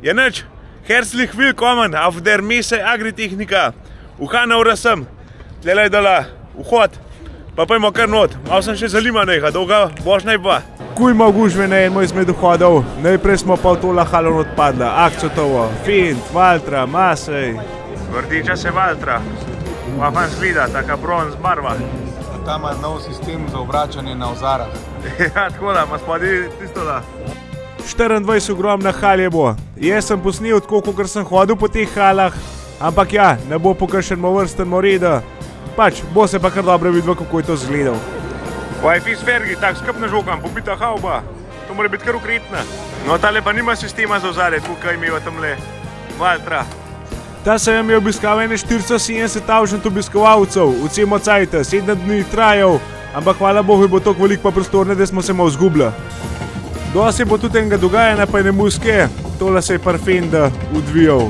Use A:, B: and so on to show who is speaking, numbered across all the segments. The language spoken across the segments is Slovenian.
A: Ja nič, herzlich willkommen auf der Messe Agritechnika v Hannover sem. Tlelej dala, vhod, pa pojmo kar not. Mal sem še zalima neha, dolga božnaj pa.
B: Kuj ima gužve na eno izmed vhodov, najprej smo pa v to lahalon odpadla. Akcotovo, Fint, Valtra, Masej.
A: Vrtiča se Valtra, pa fan zgleda, taka bronz barva.
C: Tam ima nov sistem za obračanje na ozarah.
A: Ja, tako da, ima spadi tisto da.
B: 24 ogromna halje bo. Jaz sem posnel tako, kakor sem hodil po teh halah, ampak ja, ne bo po kakšen vrsten moreda. Pač, bo se pa kar dobro videl, kako je to zgledal.
A: Wi-Fi sfergi, tak skupna žogam, pobita hauba. To mora biti kar ukretna. No, tale pa nima sistema za ozare, tukaj imeva tamle Valtra.
B: Ta sem je obiskal 470.000 obiskovalcev, v cemo cajta, 7 dni trajal, ampak hvala Bogu bo toliko veliko pa prostorne, da smo se malo zgubili. Dosti bo tudi enega dogajanja, pa je ne muske, tole se je Parfenda odvijal.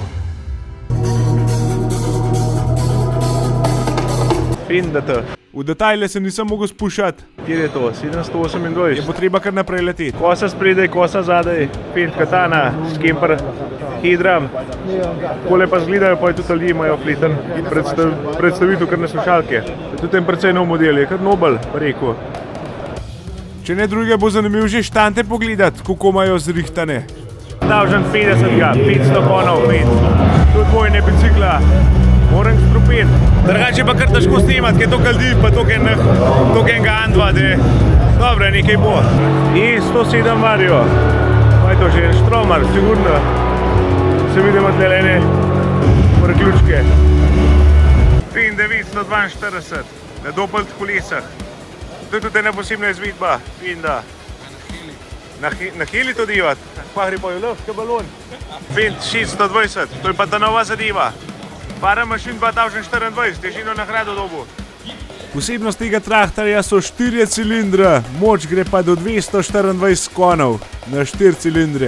A: Fendata.
B: V detajle se nisem mogel spuščati.
A: Kjer je to? 728.
B: Je bo treba kar naprej leteti.
A: Kosa spredaj, kosa zadaj, Fend katana, skemper, hidram. Kole pa zgledajo, pa je tudi ljudi imajo fleten predstavitev kar na slušalke. Tudi en precej nov model, je kar nobel, pa rekel.
B: Če ne druge bo zanimiv že štante pogledati, kako imajo zrihtane.
A: 1050 ga, 500 konov, tudi dvojne bicikla, moram strupiti. Drugače pa kar težko snimati, ker je toliko ljudi, pa toliko enega andva, da dobro, nekaj bo. In 107 Mario, pa je to že en štromar, sigurno. Se vidimo tle ene priključke. Fin 942, na dopelt kolesah. To je tudi ena posebna izvedba, Fenda. Na heli to divat, pa gre pa je lovka balon. Fend 620, to je pa ta nova zadeva. Paramašin 2024, težino na hrado dobu.
B: Posebnost tega traktorja so 4 cilindra, moč gre pa do 224 konov na 4 cilindre.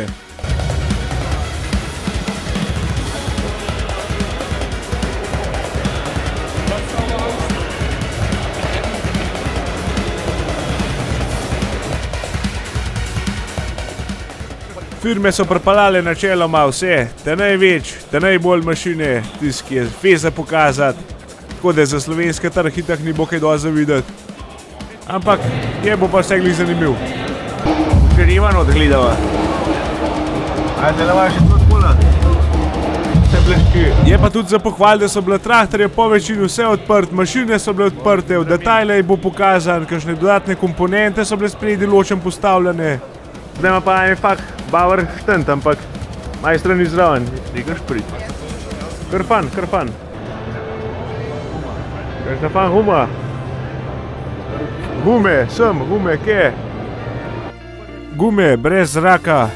B: Firme so pripeljale načeloma vse, te največ, te najbolj mašine, tisti, ki je feza pokazati, tako da za slovenske trg itak ni bo kaj dosti za videti. Ampak je bo pa vse glih zanimiv.
A: Ker Ivan odgledava. Ajde, lava še tudi kola. Vse bleški.
B: Je pa tudi za pohval, da so bile traktorje po večini vse odprt, mašine so bile odprte, v detajle bo pokazan, kakšne dodatne komponente so bile spredi ločen postavljene.
A: Zdaj ima pa en fak Bauer štent, ampak majstra ni zraven, nekaj šprit. Kar fan. Kakšna fan guma? Gume, kje?
B: Gume, brez zraka.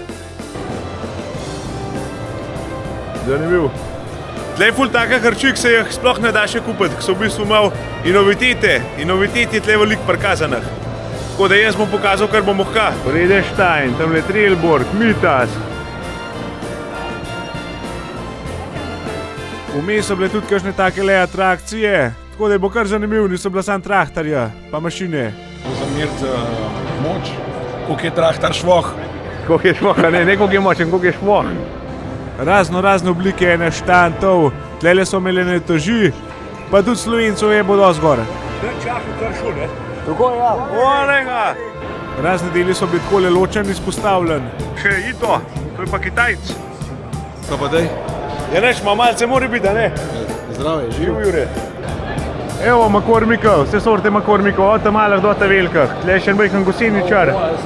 A: Zanimiv. Tle je ful taka hrčik, se jih sploh ne da še kupiti, ki so v bistvu malo inovitete tle veliko prikazanih. Tako da jaz bom pokazal, kar bom ohka. Redestein, tamle Trelborg, Mitas.
B: Vmes so bile tudi kakšne takele atrakcije, tako da je bo kar zanimiv, niso bila sam traktorja, pa mašine.
C: Bo zameriti moč, koliko je traktor švoh.
A: Koliko je švoh, ne koliko je močen, koliko je švoh.
B: Razne oblike ene štantov, tlele so imeli etoži, pa tudi Slovencov je bo dosti gore.
A: Tako ja, olega!
B: Razne deli so bili takole ločen izpostavljen.
A: Še Ito, to je pa Kitajc.
C: Kaj pa daj?
A: Ja neč, malce mora biti, da ne?
C: Zdrave, živ.
A: Jure. Evo makormikov, vse sorte makormikov, od malih do ta velikih. Tle še en majhen goseničar.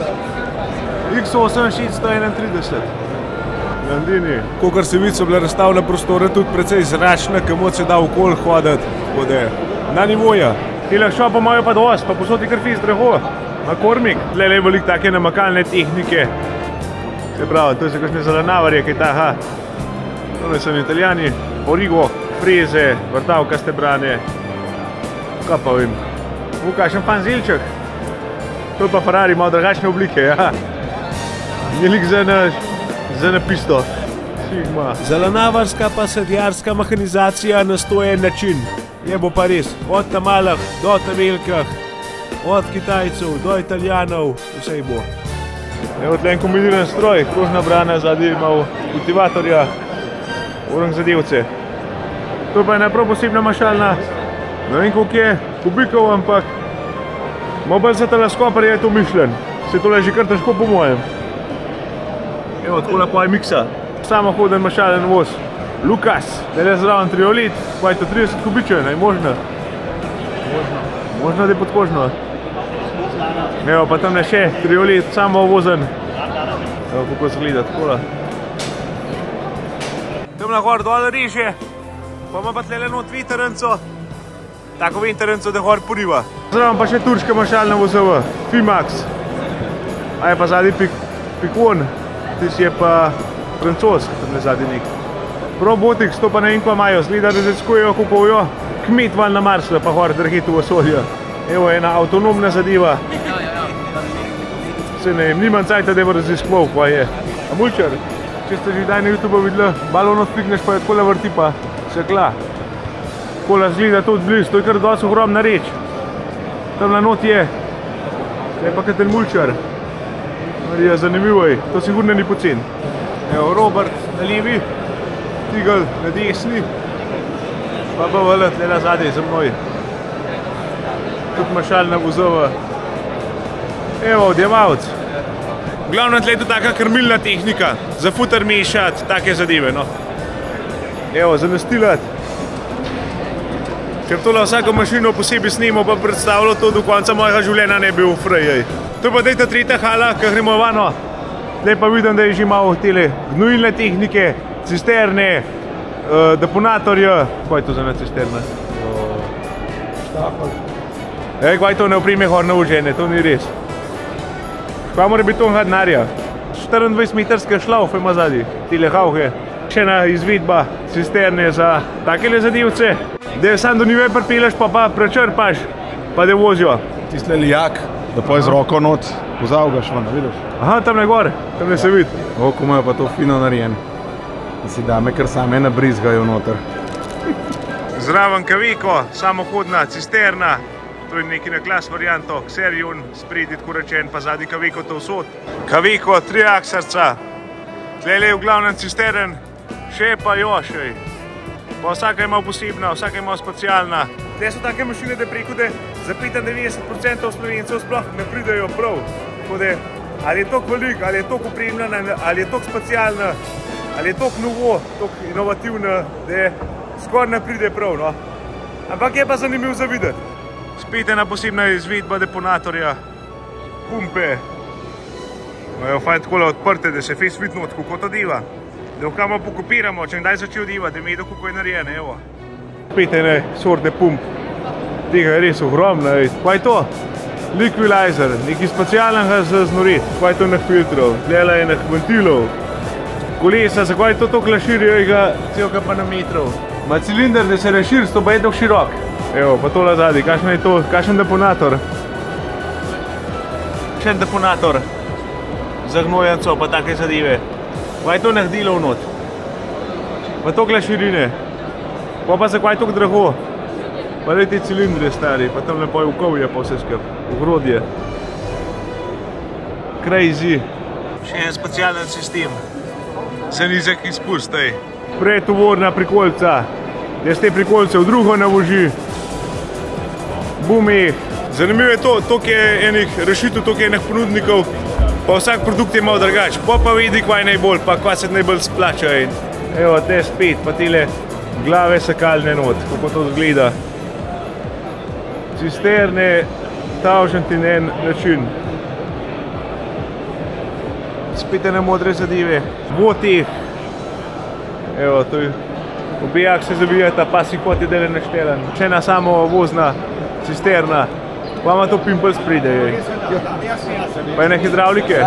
A: X8 631. Landini.
B: Kakor se vidi, so bile razstavne prostore tudi precej zračne, kamor se da okoli hoditi, tako da je na nivoja.
A: Tile šopa imajo pa dosti, pa posod je kar fis drago. Makormik, tle je veliko take namakalne tehnike. Se pravi, to so kakšne zelanavarje, kaj ta, Tole so Italijani, origo, freze, vrtavkaste brane. Kaj pa vem. Kakšen fanzilček. To je pa Ferrari, malo drugačne oblike, ja. Je lik za napisto. Sigma.
B: Zelanavarska pa sadjarska mehanizacija na 101 način. Je bo pa res, od ta malih do ta velikih, od Kitajcev do Italijanov, vse bo. Evo tle en kombiniran stroj, kožna brana, zadnji ima kultivatorja, orang zadevce. To pa je ena prav posebna mašalna, ne vem koliko je kubikov, ampak malo bolj za teleskoparje je to mišljen. Se tole že kar težko po mojem. Evo, tako lepo je miksa. Samohoden mašalen voz. Lukas, tele zraven triolit, pa je to 30 kubičev, je možno? Možno, da je podkožno. Evo, pa tam je še triolit, samo vozen. Evo, kako se gleda, takole. Tam na gor dole riže, pa ima pa tlele not veteranco. Tako veteranco, da gor poriva. Zraven pa še turška mašalna vozova, Fimax. A je pa zadnji Pikon, tis je pa francosk, tam je zadnji nek. Probotix, to pa ne vem kva imajo, zgleda, da začkujejo, kupujo kmet val na Marsu, pa gor drhiti v osolje. Evo, ena avtonomna zadeva. Se ne vem, nimam cajta, da bo raziskoval, kva je. A mulčar, če ste že kdaj na YouTube videli, balon odpikneš, pa je takole vrti, pa se kla. Takole zgleda tudi blizu, to je kar dosti ogromna reč. Tam na not je. To je pa kater mulčar. Marija, zanimivo je, to sigurno ni pocen. Evo, Robert na levi, Tigel na desni, pa BVL tle na zadnji za mnoj. Tudi mašalna vozova. Evo, odjemalc. V glavnem tle je tudi taka krmilna tehnika, za futer mešati, take zadeve, no. Evo, za nastilat. Ker tole vsako mašino posebej snemo, pa predstavljalo to do konca mojega življenja ne bi v frejej. To je pa ta tretja hala, ki gremo vano. Tle pa vidim, da je že malo tele gnojilne tehnike, cisterne, deponatorja. Kaj je to za ena cisterna?
C: Štapel.
B: Kaj je to ne oprime gor na užene, to ni res. Kaj mora biti to denarja? 24-metrske šlaufe ima zadnji, tele hauhe. Še ena izvedba cisterne za takele zadevce. Da je sam do njih pripeleš, pa prečrpaš, pa da vozijo.
C: Tisle lijak, da pa je z roko not pozavgaš ven, vidiš?
B: Aha, tam je gor, tam ne se vidi.
D: O, ko imajo pa to fino narejen. Da si dame kar same nabrizgajo noter.
B: Zraven Kaviko, samohodna cisterna. To je neki na klas varianto, Xerion, spredi tako rečen, pa zadnji Kaviko to vsot. Kaviko, triaksarca. Tlele je v glavnem cistern, še pa jošej. Pa vsaka ima posebna, vsaka ima specialna. Te so take mašine, da preko da za 95% Slovencev sploh ne pridejo prav. Tako da, ali je toliko veliko, ali je toliko opremljena, ali je toliko specialna, ali je toliko novo, toliko inovativna, da skoraj ne pride prav, no. Ampak je pa zanimiv za videti. Spet ena posebna izvedba deponatorja, pumpe. Imajo fajn takole odprte, da se fejs vidi not, kako to deva. Da vkamo pokopiramo, če kdaj začel diva, da medo kako je narejene, evo. Spet ene sorte pump. Tega je res ogromno, kaj je to? Liquilizer, nekaj specialnega za znorit. Kaj je to nek filtrov, tlela je nek ventilov. Kolesa, zakaj je to toliko širijo, ga celka pa na metrov. Ma cilinder, da se razširi, to pa je tako širok. Evo, pa tole zadnji, kakšen je to, kakšen deponator. Še en deponator. Za gnojenco, pa take zadeve. Pa je to nahdilo v not. Pa tokle širine. Pa se kaj je toliko drago. Pa le te cilindre stari, pa tam lepo je ukovje pa vse skup. Ogrodje. Crazy. Še en specialen sistem. Za nizek izpust, Pretovorna prikolica. Da ste prikolce v drugo navoži. Bumi. Zanimivo je to, toliko je enih rešitev, toliko je enih ponudnikov. Pa vsak produkt je malo drugač, pa vidi, kva je najbolj, pa kva se najbolj splača. Evo, te spet, pa tele glave sekalne not, kako to zgleda. Cisterne, tavženti na en način. Spet ene modre zadeve. Votih. Evo, to je. Obijak se zabijata, pa si kot je dele naštelen. Še ena samo vozna cisterna. Pa ima to pimpel spride. Pa ene hidravlike.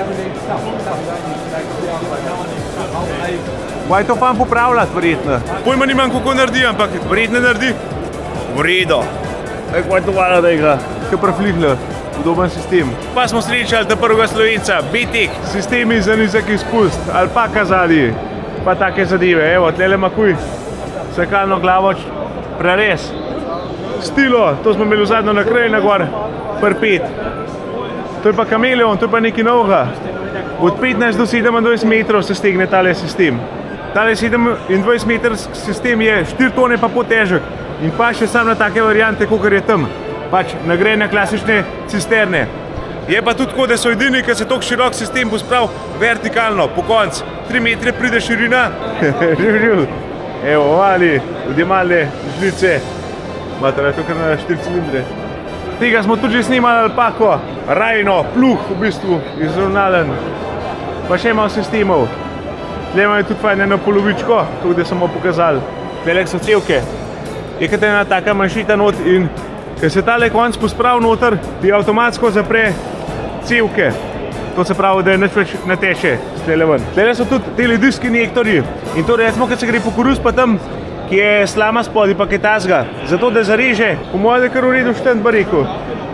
B: Pa je to fajn popravljati, verjetno. Pojma nimam, kako naredi, ampak verjetno naredi. V redu. Kaj je to vala, da igra? Kaj preflihle. Udoben sistem. Pa smo srečali ta prvega Slovenca, Betek. Sistemi za nizek izpust, alpaka zadnji. Pa take zadeve, evo, tlele makuj. Sekalno glavo prerez. Stilo, to smo imeli zadnjo na kraj na gor, prpet. To je pa kameleon, to je pa nekaj novega. Od 15 do 27 metrov se stegne tale sistem. Tale 27 metrski sistem je 4 tone pa težek in pa še sam na take variante, kakor je tam. Pač nagrajene klasične cisterne. Je pa tudi tako, da so edini, ki se tako širok sistem pospravi vertikalno, po konc. 3 metre pride širina. Živ. Evo, ovali, odjemalne žlice. Imate tukaj na 4 cilindre. Tega smo tudi že snimali alpako, rajno, pluh v bistvu, izravnalen. Pa še imamo sistemov. Tle imamo tudi fajn eno polovičko, tako da smo pokazali. Tele so cevke. Je kot ena taka manjšita not in ker se tale konc pospravi noter, ti avtomatsko zapre cevke. To se pravi, da nič več ne teče tele ven. Tele so tudi tele disk injektorji. In to recimo, kad se gre po koruz pa tam, ki je slama spodaj pa kaj tasga. Zato, da zareže, po mojem, da kar v redu štend ba rekel.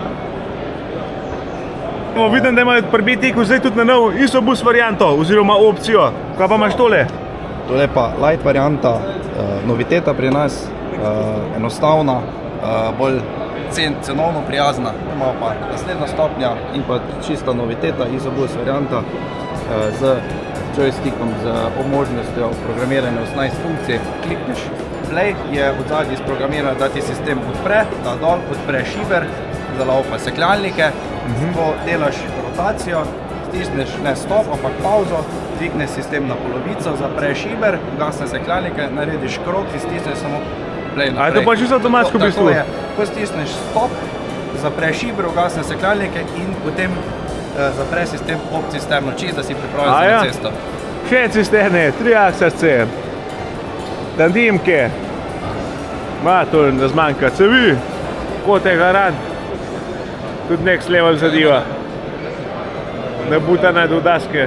B: Vidim, da imajo pri BTK zdaj tudi na nov isobus varianto, oziroma opcijo. Kaj pa imaš tole?
E: Tole pa light varianta, noviteta pri nas, enostavna, bolj cenovno prijazna. Ima pa naslednja stopnja in pa čista noviteta, isobus varianta z joystickom, z možnostjo programiranja 18 funkcij. Klikneš play, je od zadnji sprogramiran, da ti sistem odpre, da dol odpre šiber, za laupa sekljalnike, ko delaš rotacijo, stisneš ne stop, ampak pauzo, dvigne sistem na polovico, zapre šiber, gasne sekljalnike, narediš krog in stisneš samo play naprej.
B: A je to pa čisto avtomatsko v bistvu?
E: Tako je, ko stisneš stop, zapre šiber, gasne sekljalnike in potem zapre sistem cisterno čist, da si pripravljen za cesto.
B: Še cisterne, 3 aksarce, tandimke, to ne zmanjka, cevi, kotega rad. Tudi next level zadeva. Nabutane do daske.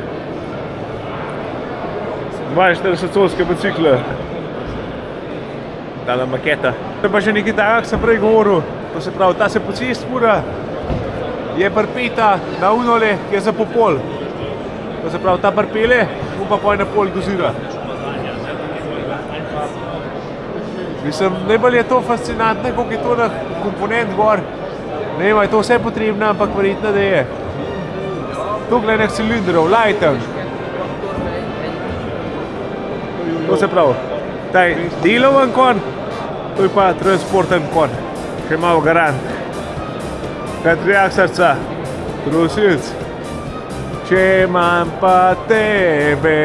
B: 42-colske bicikle. Tale maketa. To je pa že nekaj takega, kak sem prej govoril. To se pravi, ta se po cest fura, je pripeta na unole, ki je za popol. To se pravi, ta pripele, pa poj na pol dozira. Mislim, najbolj je to fascinantno, koliko je to na komponent gor. Ne vem, je to vse potrebno, ampak verjetno, da je. Tukaj enih cilindrov, lighten. To se pravi, taj deloven konj, to je pa transporten konj. Še malo garant. Kaj 3 aksarca, trosilc. Če imam pa tebe.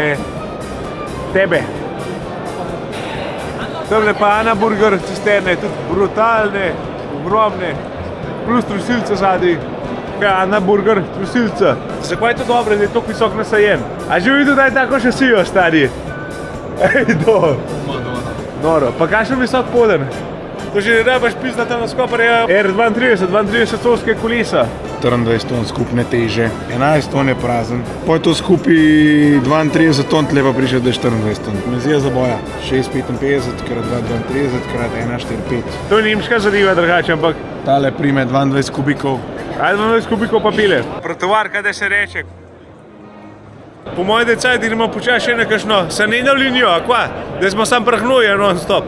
B: Tamle pa Anaburger cisterne, tudi brutalne, ogromne. Plus trosilca zadaj. Kaj Anaburger trosilca. Zakaj je to dobro, da je toliko visok nasajen? A že videl, da je tako šasijo, stari? Ej, do. Noro. Pa kakšen visok poden? To že ne rabaš pisati tam na skopar je R32, 32-colske kolesa.
D: 24 ton skupne teže, 11 ton je prazen. Po je to skupaj 32 ton, tle pa prišel do 24 ton. Mezija zaboja, 655 krat 232 krat 145.
B: To je nemška zadeva drugače, ampak...
D: Tale prime 22 kubikov.
B: Ajde 22 kubikov pa pile. Protovar, kaj da se reče. Po mojem decaj, da imamo počas še nekakšno saneno linijo, a kva? Da smo sam prahnuje non-stop.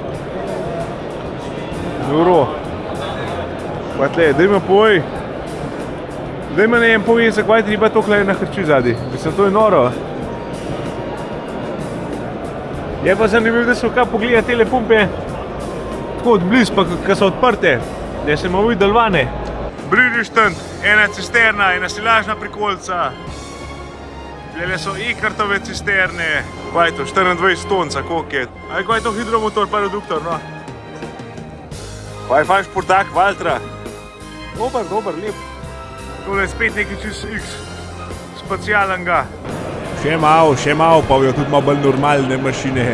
B: Dobro. Pa tle, da ima povej. Da ima ne povej, zakaj treba tokle na hrči zadaj. Mislim, to je noro. Je pa zanimivo, da so kaj pogleda tele pumpe tako od bliz, pa kad so odprte, da se imamo videli vane. Bririštent, ena cisterna, ena silažna prikolica. Tele so Ikartove cisterne. Kaj je to, 24 tonca, koliko je? Aj, kaj je to hidromotor, pa reduktor, no? Kaj je fajn športak, Valtra? Dober, lep. Tole je spet nekaj čist X, spacialnega. Še malo, pa jo tudi malo bolj normalne mašine.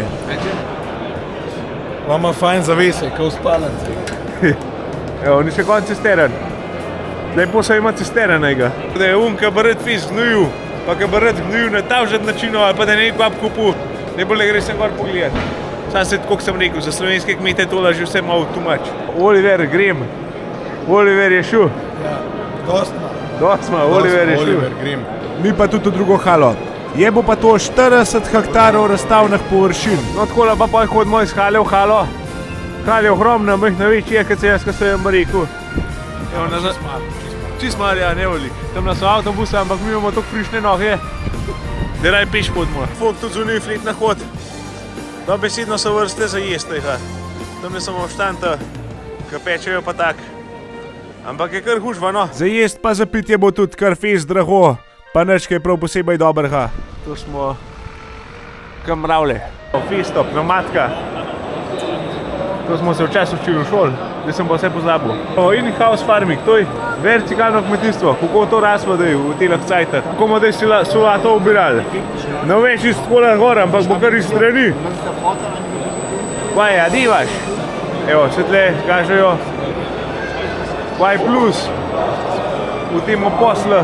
C: Imamo fajn zavese, kao v spalnici.
B: Evo, ni še konc cisteren. Lepo se ima cisternega. Da je ka bi rad fisk gnojil, pa ka bi rad gnojil na tavžet načino, ali pa da ne nekaj kupil, najbolj gre sem gor pogledat. Sam se, kot sem rekel, za slovenske kmete tole že vse malo too much. Oliver, grem. Oliver je šel.
C: Ja, dostma,
B: Oliver je šel. Mi pa tudi v drugo halo. Je bo pa to 40 hektarov razstavnih površin. No takole pa hodimo iz hale v halo. Hale je ogromna, majhna večja, kot se jaz, ko sem rekel. Čist malo, ja, ne velik. Tam na so avtobuse, ampak mi imamo toliko frišne noge, da raj peš hodimo. Folk tudi zunaj flit na hod. Dobesedno so vrste za jesti. Tam ne samo štanta, ki pečejo pa tak. Ampak je kar hužva, no. Za jest pa za pitje bo tudi kar fez drago, pa nič kaj prav posebej dobrega. To smo kam mravlje. Festo, pneumatika. To smo se včasih učili v šoli, da sem pa vse pozabil. In-house farming, to je vertikalno kmetijstvo. Kako to raslo daj v teh cajtah? Kako bomo daj to obirali? Ne veš iz skola gor, ampak bo kar iz strani. Kaj, adivaš? Evo, se tle kažejo Y plus v tem poslu.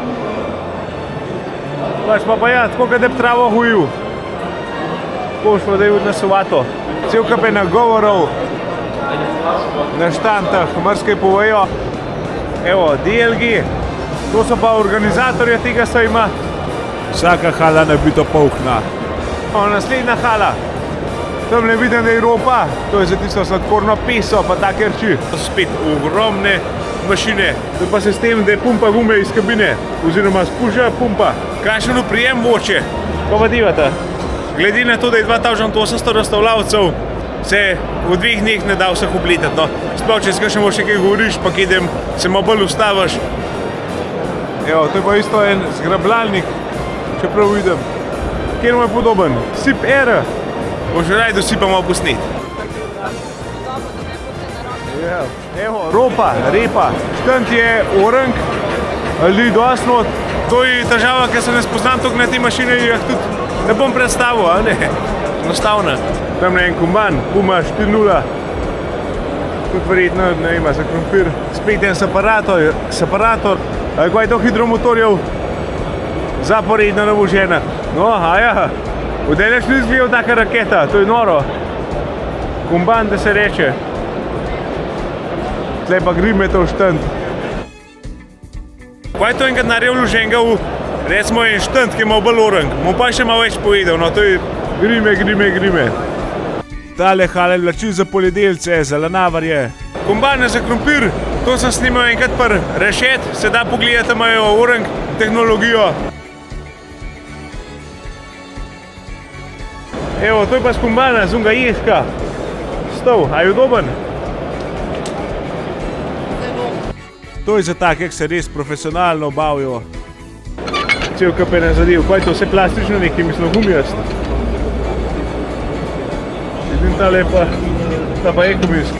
B: Pač pa ja, tako kad bi travo hujil. Tako šlo da je na sovato. Cel kup je nagovorov na štantah, marsikaj povejo. Evo, DLG, to so pa organizatorje tega sejma. Vsaka hala ne bi to polkna. Naslednja hala. Tam ne vidim, da je ropa, to je za tisto sladkorno peso, pa take reči. To so spet ogromne mašine, to pa sistem, da je pumpa gume iz kabine, oziroma spušča pumpa. Kakšen oprijem voče. Pa pa divata. Glede na to, da je 2800 razstavljavcev, se v 2 dneh ne da vseh oblitati, no. Sploh, če še kaj govoriš, pa kidem, se malo bolj ustaviš. Evo, to je pa isto en zgrabljalnik, čeprav vidim. Kjer mu je podoben? Sip R. Boš raj dosipamo posnet. Evo, ropa, repa. Štant je orank, ali dosno. To je težava, ker se ne spoznam toliko na te mašine, jih tudi ne bom predstavil, a ne? Enostavno. Tam je en komban, Puma 4.0. Tudi verjetno, ne vem, za krompir. Spet en separator. Kaj je to hidromotorjev? Zaporedno navožena. No, aja. Vdeleš ni izgledal taka raketa, to je noro. Komban, da se reče. Tle pa grime to v štant. Kaj je to enkrat naredil vloženega v, recimo, en štant, ki je malo bolj orank. Bom pa še malo več povedal, no to je grime. Tale hala je vlačil za poljedelce, za lanavarje. Kombane za krompir, to sem snimal enkrat par rešet, se da pogledati, imajo orank tehnologijo. Evo, to je pa skombana, zunga jeska. Stov, a je udoben? To je za tak, jak se res profesionalno obavijo. Cel kup je ne zadev, kaj je to vse plastično nekaj, mislim, gumijast. Vidim ta lepa, ta pa ekomisk.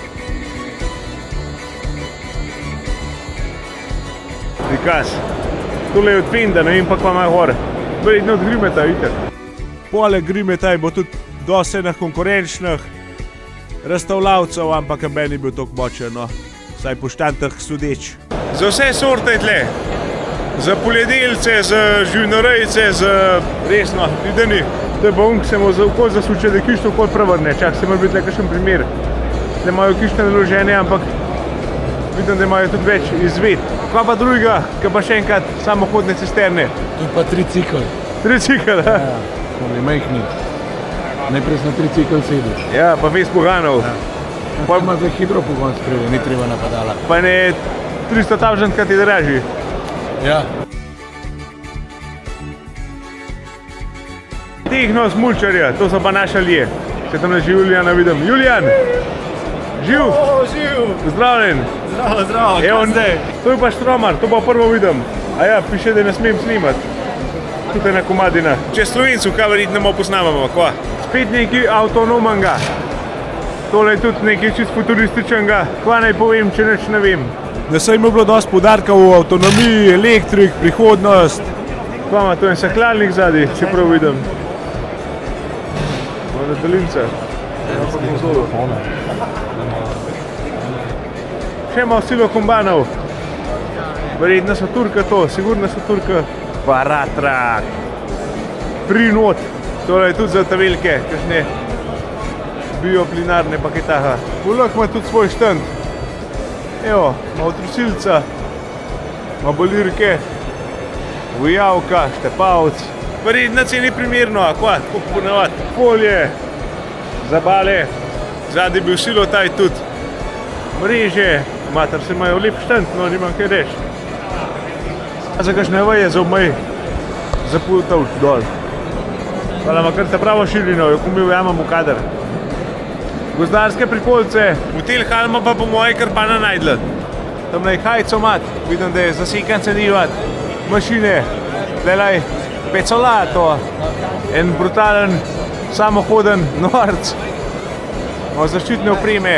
B: Prikaz. Tole je od Fenda, ne vem pa kva ima gor. Verjetno od Grimeta, vidite. Poleg Grimeta bo tudi dosti enih konkurenčnih razstavljavcev, ampak meni je bil toliko močen, no. Saj po štantah sodeč. Za vse sorte je tle. Za poljedelce, za živinorejce, za resno, videni. To je pa ki se mu okoli zasuče, da kišno okoli prevrne. Čak se mora biti le kakšen primer. Da imajo kišne naložene, ampak vidim, da imajo tudi več izved. Kaj pa drugega, kaj pa še enkrat samohodne cisterne?
C: To je pa tricikl.
B: Tricikl, da?
C: Ja, oni majhni. Najprej na tricikl sediš.
B: Ja, pa vez poganov.
C: Pa ima zdaj hidropogon spredi, ni treba napadala.
B: Pa ne 300.000 krat je dražji.
C: Ja.
B: Tehno smulčarja, to so pa naša lije. Se tam že Julijana vidim. Julijan! Živ!
F: Živ!
B: Zdravljen!
F: Zdravo,
B: kaj zdaj? To je pa štromar, to pa prvo vidim. A ja, piše, da ne smem snimati. Tukaj na komadina. Če Slovencu, kaj verjetno malo posnamamo, kva? Spet nekaj avtonomenga. Tole je tudi nekaj čist futurističnega. Kva naj povem, če nič ne vem. Da se ima bilo dosti poudarka v avtonomiji, elektrik, prihodnost. Kva ima to en sahlalnik zadaj, če prav vidim. Malo daljinca. Še malo silo kombanov. Verjetno so Turka to, sigurno so Turka. Paratrak. Prinot. Tole je tudi za ta velike, kakšne bioplinarne paketaha. Polak ima tudi svoj štand. Evo, malo trusilca, malo bolirke, vojavka, štepavc. Verjetno ceni primerno, a kva, tako ponavadi. Folje, zabale, zadaj bi vsilotaj tudi. Mreže, Mater se imajo lep štent, no nimam kaj reči. Za kakšne veje za obmej zaputavč dol. Hvala ima kar ta pravo širino, jo ko mi ujamem v kader. Gozdarske prikolice, v tel halma pa po moje Krpana najdla. Tam naj hajcomat, vidim, da je zasekan cedivat, mašine, lelaj, pecolato, en brutalen, samohoden norc, o zaščitne opreme.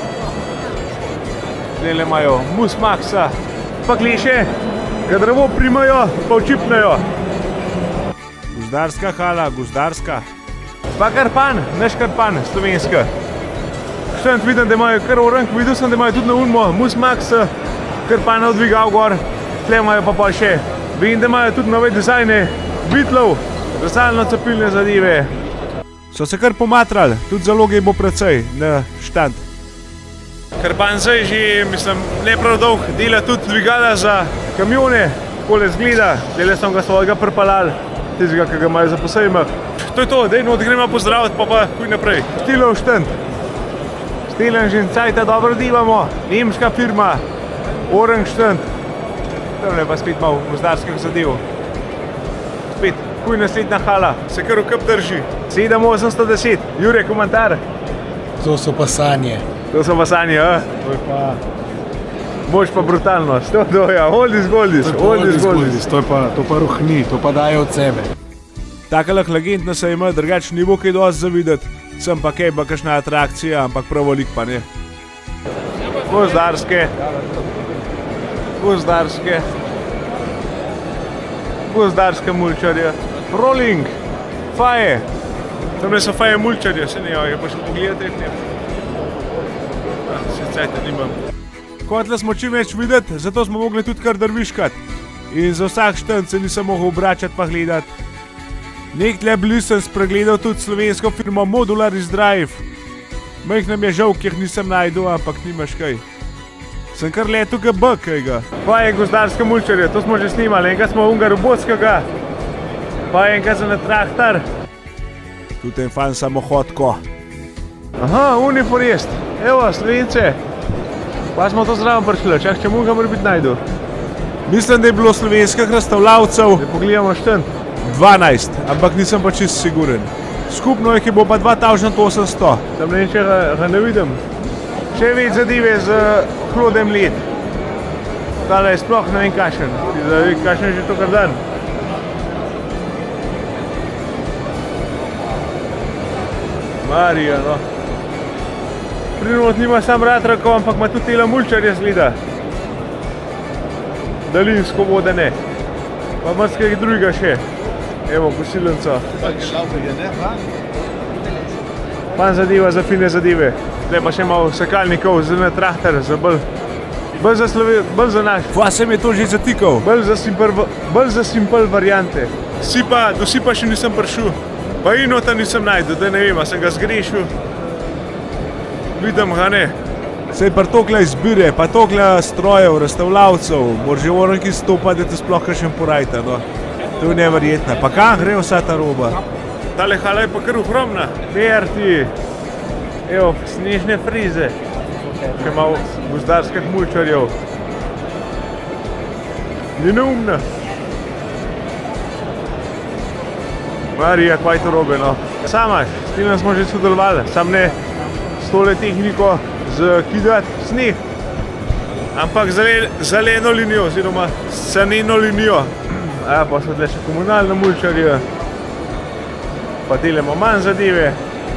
B: Tele imajo Musmaxa, pa kliše, ga drevo primajo, pa včipnejo. Gozdarska hala, gozdarska. Pa Krpan, naš Krpan, slovenska. Štent vidim, da imajo kar orank, videl sem, da imajo tudi na ulmo Musmax, Krpana odvigal gor, tle imajo pa še. Vidim, da imajo tudi nove dizajne, Beatlov, drsalno-cepilne zadeve. So se kar pomatrali, tudi zaloge bo precej na štant. Krpan zdaj že, mislim, ne prav dolg, dela tudi dvigala za kamione, takole zgleda, dele sem ga svojega prpalal, tistega, ki ga imajo za posejmah. To je to, dejno, da gremo pozdraviti, pa kuj naprej. Stilov štant. Stilen že cajta dobro divamo, nemška firma, Orange štent. Tam je pa spet malo gozdarskih zadev. Spet, kuj naslednja hala, se kar v kap drži. 7810, Jure, komentar.
C: To so pa sanje.
B: To so pa sanje, a?
C: To je pa...
B: Mož pa brutalnost, to ja, oldies goldies, oldies goldies.
C: To pa ruhni, to pa daje od sebe.
B: Takalah legendna se ima, drugač ni bo kaj dosti za videti. Sem pa kaj, pa kakšna atrakcija, ampak prav velik pa ne. Gozdarske. Gozdarske. Gozdarske mulčarje. Rolling. Faje. Tamle so faje mulčarje, se ne, je pa še pogledati, ne. Se cajta nimam. Kotle smo čim več videti, zato smo mogli tudi kar drviškati. In za vsak štent se nisem mogel obračati pa gledati. Nek tle blizu sem spregledal tudi slovensko firmo Modularis Drive. Mejh nam je žal, kjer nisem najdel, ampak nimaš kaj. Sem kar letel ga B kajga. Pa je gozdarske mulčarje, to smo že snimali. Enka smo unga robotskega, pa je enka za na traktor. Tudi en fan samohodko. Aha, Uniforest, evo, Slovence. Pa smo to zraven prišli, čak če munga mora biti najdu. Mislim, da je bilo slovenskih razstavljavcev, da pogledamo štent. 12, ampak nisem pa čist siguren. Skupno jih bo pa 2800. Tam ne vem, če ga ne vidim. Še več zadeve z hlodem led. Tale je sploh ne vem kakšen. Kakšen je že to kar dan. Marija, no. Prinot nima sam ratrakov, ampak ima tudi tela mulčarje zgleda. Daljinsko vodene. Pa marsikaj drugega še. Evo, kosilnica. Pan zadeva za fine zadeve. Tle pa še malo sekalnikov za na traktor, za bolj za naš. Pa se mi je to že zatikal. Bolj za simpel variante. Do sipa še nisem prišel. Pa inota nisem najdel, da ne vem, a sem ga zgrešil. Vidim ga ne. Sej pa tokle izbire, pa tokle strojev, razstavljavcev, mora že oranki stopati, da te sploh kakšen porajta, no. To je neverjetno. Pa kam gre vsa ta roba? Tale hala je pa kar ohromna. Berti. Evo, snežne frize. Še malo gozdarskih mulčarjev. Ni neumna. Marija, kaj to robe, no. Samaš, s tem smo že sodelovali. Sam ne s tole tehniko zakidati sneh. Ampak zeleno linijo, oziroma saneno linijo. Pa so tle še komunalne mulčarje, pa delamo manj zadeve.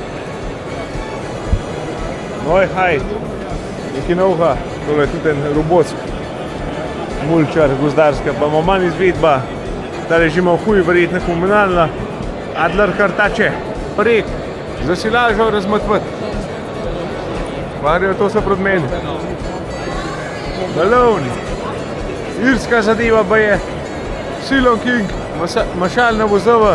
B: No, haj, nekaj novega, tole je tudi en robotsk mulčar, gozdarska, pa ima manj izvedba. Tale že ima huj, verjetno komunalna. Adler kartače, prek, za silažo razmatvati. Marijo, to so proti meni. Balon, irska zadeva pa je. Silon King, mašalna vozova.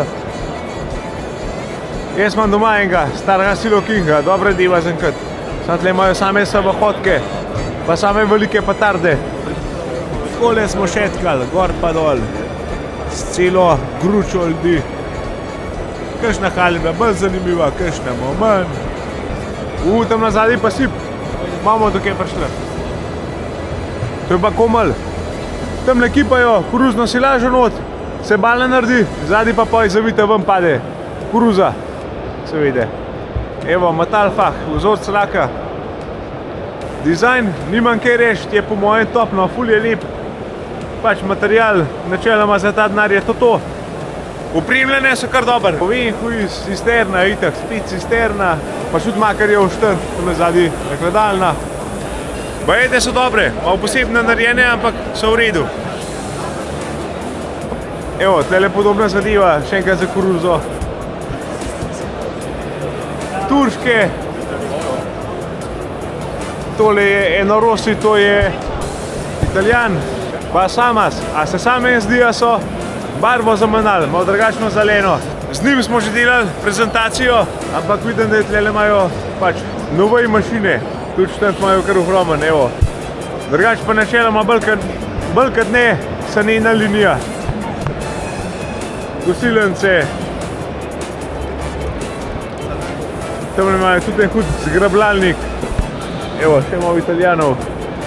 B: Jaz imam doma enega, starega Silon Kinga, dobre deva za enkrat. Sam tle imajo same samohodke, pa same velike petarde. Takole smo šetkali, gor pa dol, s celo gručo ljudi. Kakšna halina bolj zanimiva, kakšna manj. Tam nazadnji pa sip, imamo tukaj prišli. To je pa komal. Tamle kipajo koruzno silažo not, se bala naredi, zadnji pa poj zavita ven pade. Koruza, se vidi. Evo, Metalfach, vzorc laka. Dizajn, nimam kaj rešiti, je po mojem topno, ful je lep. Pač material, načeloma za ta denar je to. Upremljene so kar dober. Povem, huj, cisterna, itak, spet cisterna, pa šut makar je všten, tam je zadnji nakladalna. Bajete so dobre, malo posebno narejene, ampak so v redu. Evo, tlele podobna zadeva, še enkrat za koruzo. Turške. Tole je Enorossi, to je Italijan. Pa Samas, a se same zdijo so barvo zamenjali, malo drugačno zeleno. Z njim smo že delali prezentacijo, ampak vidim, da tlele imajo pač nove mašine. Tudi štent imajo kar ohromen, evo. Drugač pa načeloma bolj kot ne sanena linija. Kosilence. Tam imajo tudi en hud zgrabljalnik. Evo, še malo Italijanov.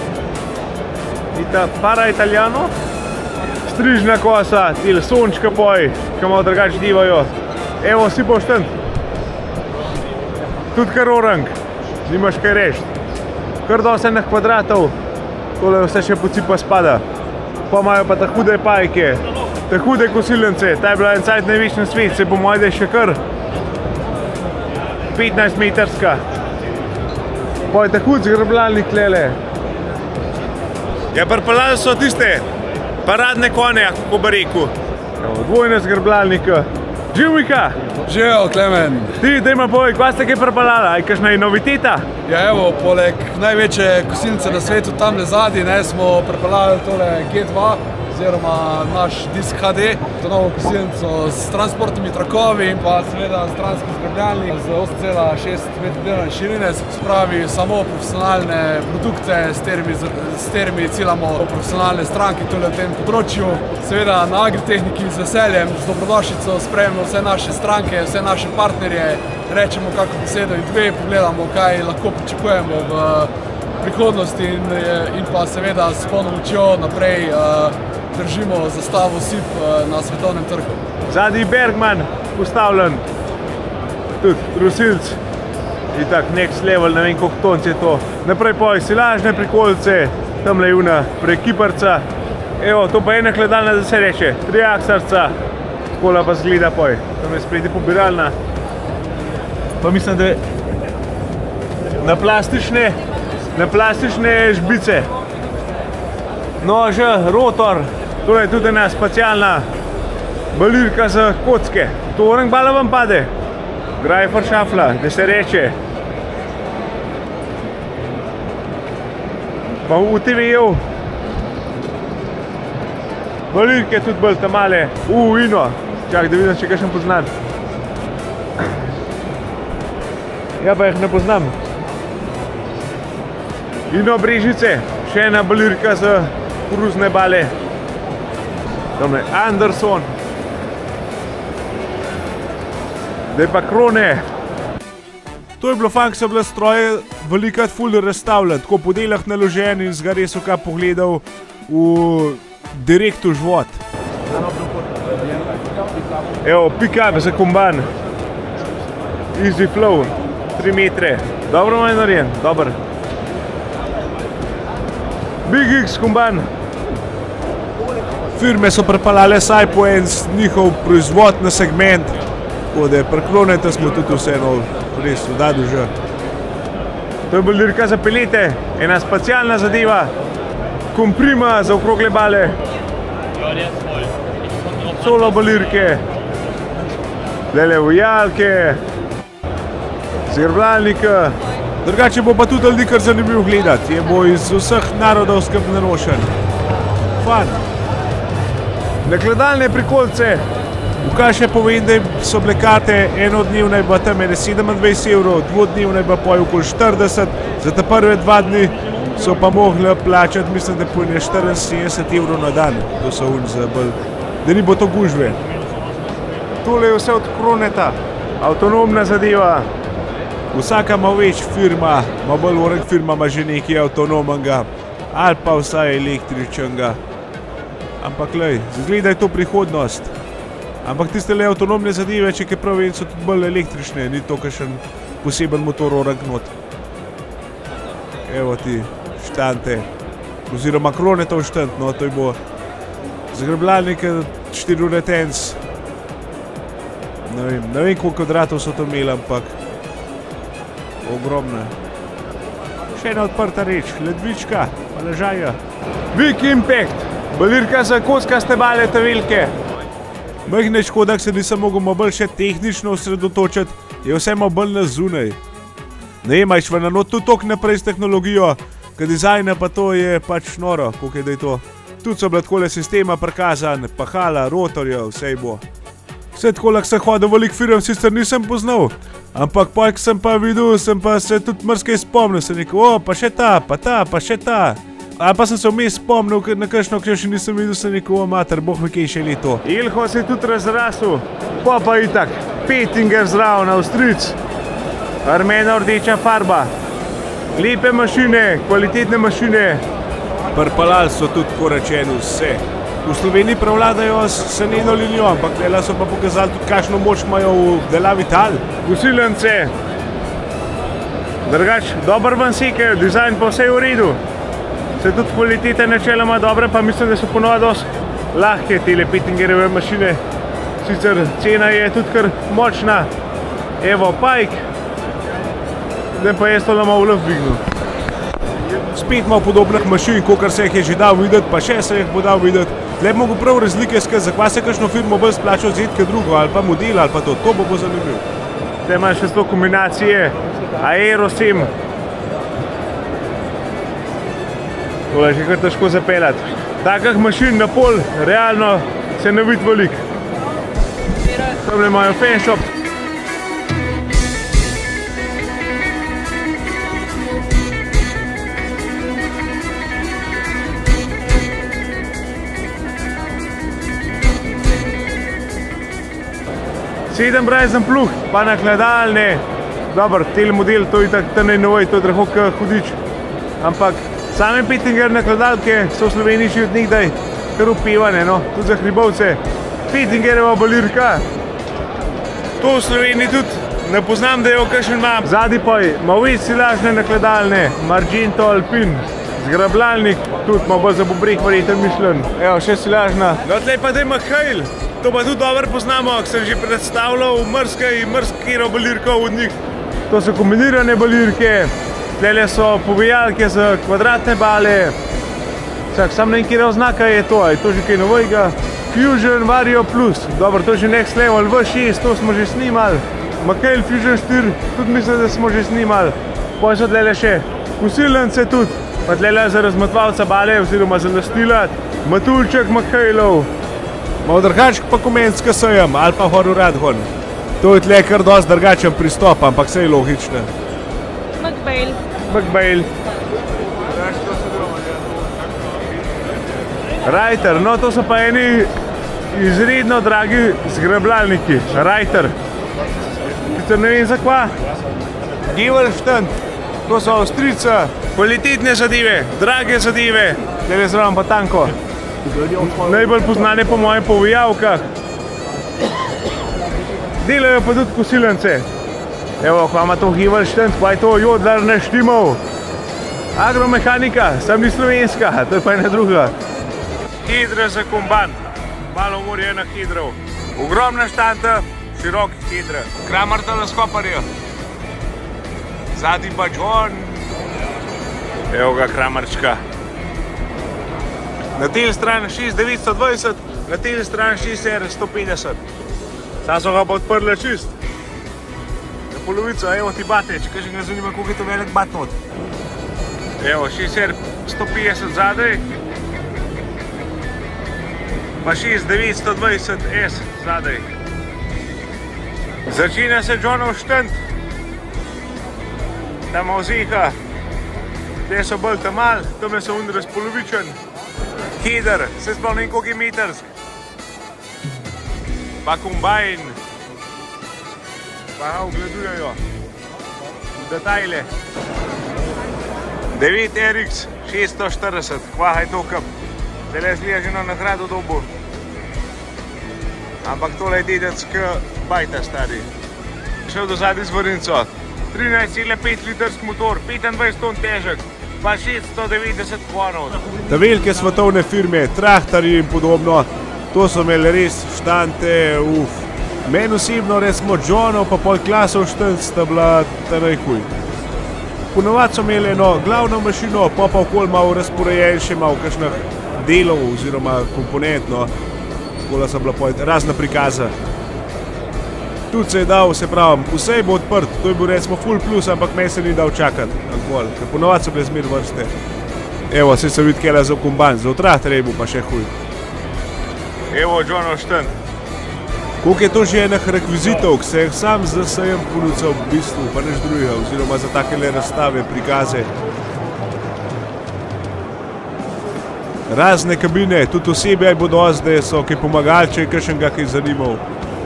B: Para Italijano. Strižna kosa, tile sončka poj, ki malo drugač divajo. Evo, si pošten. Tudi kar orang, nimaš kaj rešiti. Kar dosti enih kvadratov, tole vse še pocipa spada. Pa imajo pa ta hude pajke, ta hude kosilence, ta je bila en cajt največji na svet, se po mojde še kar 15 metrska. Pa je ta hud zgrabljalnik tlele. Ja, pripeljali so tiste paradne konje, kako bi rekel. Dvojne zgrabljalnika. Živ, Mika!
C: Živijo, Klemen.
B: Ti, dajma povej, kva ste kaj pripeljala? Je kakšna noviteta?
C: Ja, evo, poleg največje kosilnice na svetu tamle zadnji, smo pripeljali tole G2, oziroma naš disk HD, to novo kosilnico s transportnimi trakovi in pa seveda stranski zgrabljalnik z 8,6 m širine, se pravi samo profesionalne produkte, s katerimi ciljamo profesionalne stranke tole v tem področju. Seveda na Agritehniki z veseljem, z dobrodošlico sprejemamo vse naše stranke, vse naše partnerje, rečemo kako besedo in dve, pogledamo, kaj lahko pričakujemo v prihodnosti in pa seveda s polno močjo naprej držimo zastavo SIP na svetovnem trgu.
B: Zadnji Bergman postavljen, tudi trosilc, in tak next level, ne vem koliko tonc je to. Naprej poj silažne prikolice, tamle juna prekiparca. Evo, to pa je ena hledalna, da se reče, triaksarca, takola pa zgleda poj. Tam je spredi pobiralna. Pa mislim, da na plastične žbice. Nože, rotor, to je tudi ena specialna balirka za kocke. To orang bala vam pade. Greifer šafla, da se reče. Pa UTV-jev. Balirke tudi bolj tamale. Ino. Čak, da vidim, če kakšen poznam. Ja, pa jih ne poznam. Ino Brežice, še ena balirka za koruzne bale. Tamle Anderson. Zdaj pa Krone. To je bilo fakt, so bile stroje velikrat ful razstavljati, tako po delah naloženi in zga res kaj pogledal v direkt v život. Evo, pick-up za komban. Easy flow, 3 metre. Dobro je narejen, dober. Big X komban. Firme so pripeljale saj po en njihov proizvod na segment, tako da preklonete smo tudi vseeno res vdadu že. To je balirka za pelete, ena specialna zadeva, komprima za okrogle bale, solo balirke, dele vojalke, zgrabljalnika. Drugače bo pa tudi ljudi kar zanimivo gledati, je bo iz vseh narodov skrb narošen. Fan. Nakladalne prikolice, v kaj še povem, da so bile karte enodnevne, pa tam je 27 evrov, dvodnevne pa poj okoli 40, za te prve 2 dni so pa mogli plačati, mislim, da pojne 74 evrov na dan, to so za bolj, da ni bo to gužve. Tole je vse od Kroneta, avtonomna zadeva. Vsaka ima več firma, ima bolj orek firma, ima že nekaj avtonomnega. ali pa vsaj električnega. Ampak lej, zgleda je to prihodnost. Ampak tiste le avtonomne zadeve, če kaj prav vem, so tudi bolj električne, ni to kakšen poseben motor orang not. Evo ti, štante, oziroma kronetov štant, no to je bo zgrebljalnik 4 tenc. Ne vem koliko kvadratov so to imeli, ampak ogromne. Še ena odprta reč, ledvička, pa ležaja. Big Impact, balirka za kockaste bale te velike. Majhne škoda, da se nisem mogel bolj še tehnično osredotočiti, je vse malo bolj na zunaj. Ne imaš v nanot tudi toliko naprej s tehnologijo, ka dizajna pa to je pač noro, koliko je da je to. Tudi so bila takole sistema prikazan, pahala, rotorja, vse bo. Vse takole, ko sem hodil velik firm, sicer nisem poznal, ampak pa, ko sem pa videl, sem pa se tudi mrskaj spomnil, sem rekel, o, pa še ta, pa ta, pa še ta. Ali pa sem se vmes spomnil na kakšno, ki še nisem videl, sem rekel, o mater, boh ve kaj še leto. Ilho se je tudi razrasel, pa itak, Petinger zraven, Avstric, armena rdeča farba, lepe mašine, kvalitetne mašine. Prpalali so tudi, ko rečeno, vse. V Sloveniji prevladajo seneno linijo, ampak tela so pa pokazali tudi, kakšno moč imajo v delavi tal. Gusilence, drugač, dober ven sekajo, dizajn pa vse je v redu. Se tudi kvalitete načeloma dobre, pa mislim, da so ponovno dosti lahke tele Pettingerjeve mašine. Sicer cena je tudi kar močna. Evo, Pike. Zdaj pa jaz to malo v lov dvignil. Spet malo podobnih mašin, kakor se jih je že dal videti, pa še se jih bo dal videti. Tle bi mogel prav razlike skaz, zakaj se kakšno firmo bolj splačal vzeti kot drugo, ali pa model, ali pa to bo zanimivo. Te imaš še to kombinacije Aerosim. Tole je že kar težko zapeljati. Takih mašin na pol, realno, se ne vidi veliko. Tamle imajo fanshop. Sedembrazen plug, pa nakladalne. Dobar, tel model, to je tako najnovej, to je drago kot hudič. Ampak same Pettinger nakladalke so v Sloveniji že od nekdaj kar upevane, no, tudi za hribovce. Pettingerjeva balirka. To v Sloveniji tudi ne poznam, da jo kakšen ima. Zadnji pa ima več silažne nakladalne, Marginto Alpin, zgrabljalnik, tudi ima bolj za bobreh verjetno mišljen. Evo, še silažna. No, tlej pa da ima Hejl. To pa tudi dobro poznamo, ko sem že predstavljal mrskero balirko od njih. To so kombinirane balirke, tlele so povijalke za kvadratne bale. Sam ne vem, kjer oznaka je to, je to že kaj novega. Fusion Vario Plus, dobro, to je že next level, V6, to smo že snimali. Mackail Fusion 4, tudi mislim, da smo že snimali. Potem so tlele še usilence tudi, pa tlele za razmotvalca bale oziroma za nastilat. Matulček Mackailov. Malo drugaček pa komenska sejem, ali pa horu Radhon. To je tle kar dosti drugačen pristop, ampak sej logično. Mackail. Reiter, no to so pa eni izredno dragi zgrabljalniki. Reiter. Sicer ne vem za kva. Givelštant. To so Avstrica. Kvalitetne zadeve, drage zadeve. Tele zraven pa tanko. Najbolj poznane po mojih povijalkah. Delajo pa tudi kosilence. Evo, kva ima to Givelštant, kva je to Jodlar neštimal. Agromehanika, sam ni slovenska, to je pa ena druga. Hidra za komban, malo umorjena hidrov. Ogromna štanta, široki hidra. Kramer teleskoparja. Zadnji pa John. Evo ga Kramerčka. Na tej strani 6920, na tej strani 6150. Zdaj so ga pa odprli čist. Na polovico, evo ti bateč, kaj že ne zanima, koliko je to velik bat not. Evo, 6150 zadaj. Pa 6920S zadaj. Začina se Johnov štant. Tam oziha. Te so bolj tamal, tam so un razpolovičen. Hidr, se sploh ne vem koliko je metrsk. Pa kombajn. Pa ga ogledujejo. Detajle. 9 RX 640, kvaha je to kup. Zdaj zlija že na nagrado dobu. Ampak tole je dedec k bajta stari. Šel do zadnji z vrnico. 13,5 litrski motor, 25 ton težek, pa 690 konov. Ta velike svetovne firme, traktorji in podobno, to so imeli res štante, Meni osebno res smo Johnov pa pol klasov štant sta bila tarej huj. Ponovadi so imeli eno glavno mašino, pa okoli malo razporejen še malo kakšnih delov oziroma komponent, no. Takole so bila pol razna prikaza. Tudi se je dal, se pravim, vse bo odprt, to je bil recimo full plus, ampak meni se ni dal čakati, ker ponovadi so bile zmer vrste. Evo, se se vidi kjela za komban, za traktorje bo pa še huj. Evo, Johnov štant. Koliko je to že enih rekvizitov, ki se jih sam z sejem ponudil v bistvu, pa nič drugega, oziroma za takele razstave, prikaze. Razne kabine, tudi osebja je bo dosti, da so kaj pomagali, če je kakšnega kaj zanimal.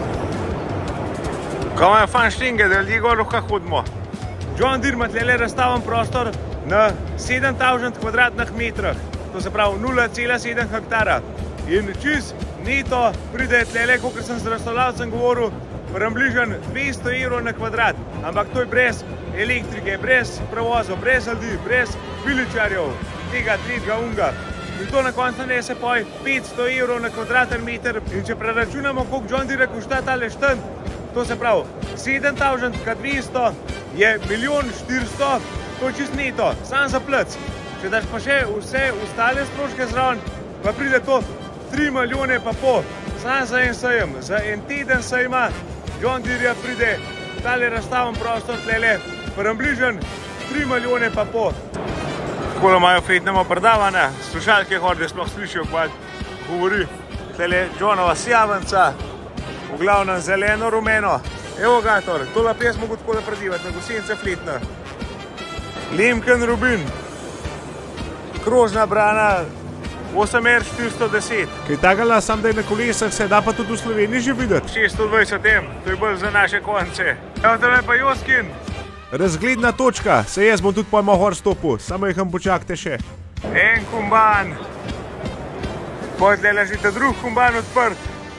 B: Ko imajo fan štinge, da ljudje gor lahko hodimo. John Deere ima tlele razstaven prostor na 7000 kvadratnih metrih, to se pravi 0,7 hektara. In čist neto pride tlele, kakor sem z razstavljavcem govoril, približno 200 evrov na kvadrat. Ampak to je brez elektrike, brez prevozov, brez ljudi, brez viličarjev, tega, tretjega, unga. In to na koncu nese poj 500 evrov na kvadratni meter. In če preračunamo, koliko John Deere košta tale štant, to se pravi 7000 krat 200 je 1 400 000, to je čist neto, sam za plec. Če daš pa še vse ostale stroške zraven, pa pride to 3,5 milijone pa pol, sam za en sejem, za en teden sejma John Deere pride tale razstaven prostor tlele, približno 3,5 milijone pa pol. Takole imajo fetnemo predavanja, slušalke horde sploh slišijo, kaj govori. Tlele Johnova sjavenca, v glavnem zeleno-rumeno. Evo gator, tole pes mogo tako da predivati, na gosenice fletna. Lemken Rubin, krožna brana, 8R410. Kaj takala, sam da je na kolesah, se da pa tudi v Sloveniji že videti. 620M, to je bolj za naše konce. Evo tole pa Joskin. Razgledna točka, se jaz bom tudi pojma gor stopil, samo jih počakajte še. En komban. Pojdle ležite drug komban odprt.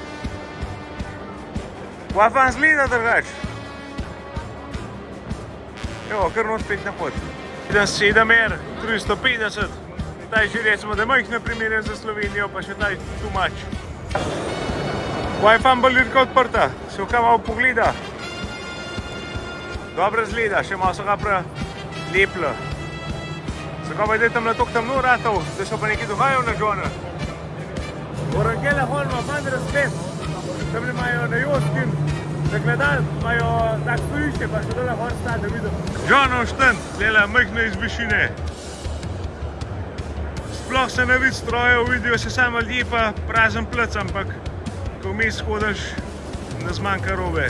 B: Kaj vam zgleda drugač? Evo, kar not spet na pot. 7R, 350. Taj že recimo, da majhne primere za Slovenijo, pa še taj too much. Kaj vam balirka odprta? Se v kaj malo pogleda? Dobro zgleda, še malo so ga preleplo. Zakaj pa je tam na tok temno ratov, da so pa nekaj dogajal na Johna? Orangele Holma, fan razgled. Tam imajo na Joskin, za gledal, imajo tak stojišče, pa še dole hor sta, da vidim. Johnov štant, tlela majhne iz višine. Sploh se ne vidi strojev, vidijo se samo ljudje pa prazen plec, ampak ko vmes hodiš, ne zmanjka robe.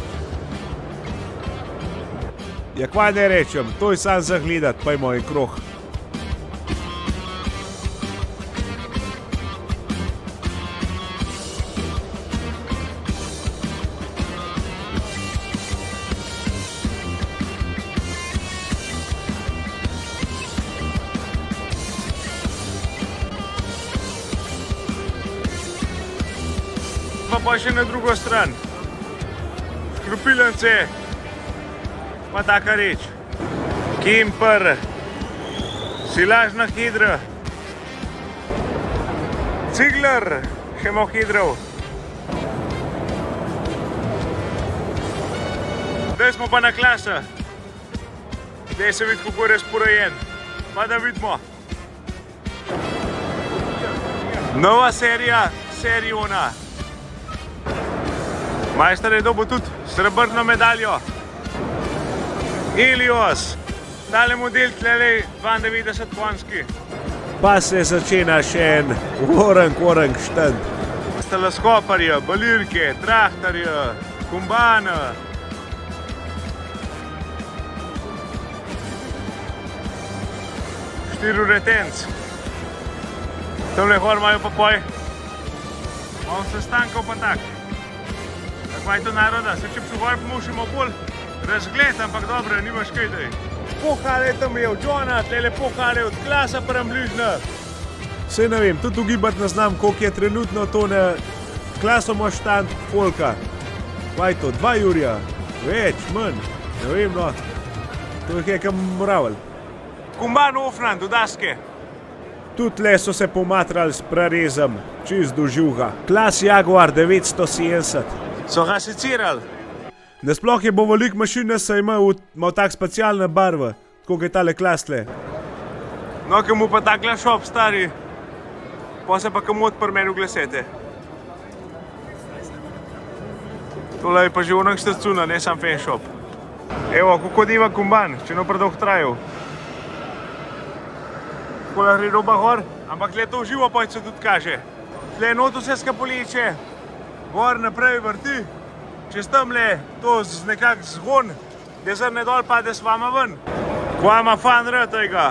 B: Ja, kvaj ne rečem, to je sam za gledat, pa je moj krog. Pa še na drugo stran. Škropilence, pa taka reč. Kemper, silažna hidra, ciglar, še malo hidrov. Zdaj smo pa na klasa. Zdaj se vidi, kako je razporejen. Pa da vidimo. Nova serija, Seriona. Majster je dobil tudi srebrno medaljo. Helios, tale model tlele 92 konjski. Pa se začena še en orang štant. Teleskoparje, balirke, traktorje, kombane. Štiriretenc. Tamle gor imajo pa poj. Malo sestankov pa tak. Kaj je to naroda? Se če bi se gor pomošimo bolj razgled, ampak dobro, nimaš kaj daj. Pohale tam je od Johna, tlele pohale od Klasa prem bližnja. Sej ne vem, tudi ugibati ne znam, koliko je trenutno to na Klasom štant folka. Kaj to, 2 jurja? Več, manj, ne vem no. To je kam moraval. Kumban ofnan do daske. Tudi le so se pomatrali s prerezom, čist do žuga. Klas Jaguar 970. So ga secirali. Nasploh je bo veliko mašin, se imel tak specialne barve, tako je tale Klas tle. No, ki mu pa takle šop stari, pa se pa komu odpr meni v glesete. Tole je pa že onak štacuna, ne sam fan shop. Evo, kako diva kumban, če no predolg trajal. Takole gre roba gor, ampak tle to uživo pa se tudi kaže. Tle not vse skapoliče, gor naprej vrti, čez tamle to nekak zgon, da zrne dol pade s vama ven. Kvama fan tega.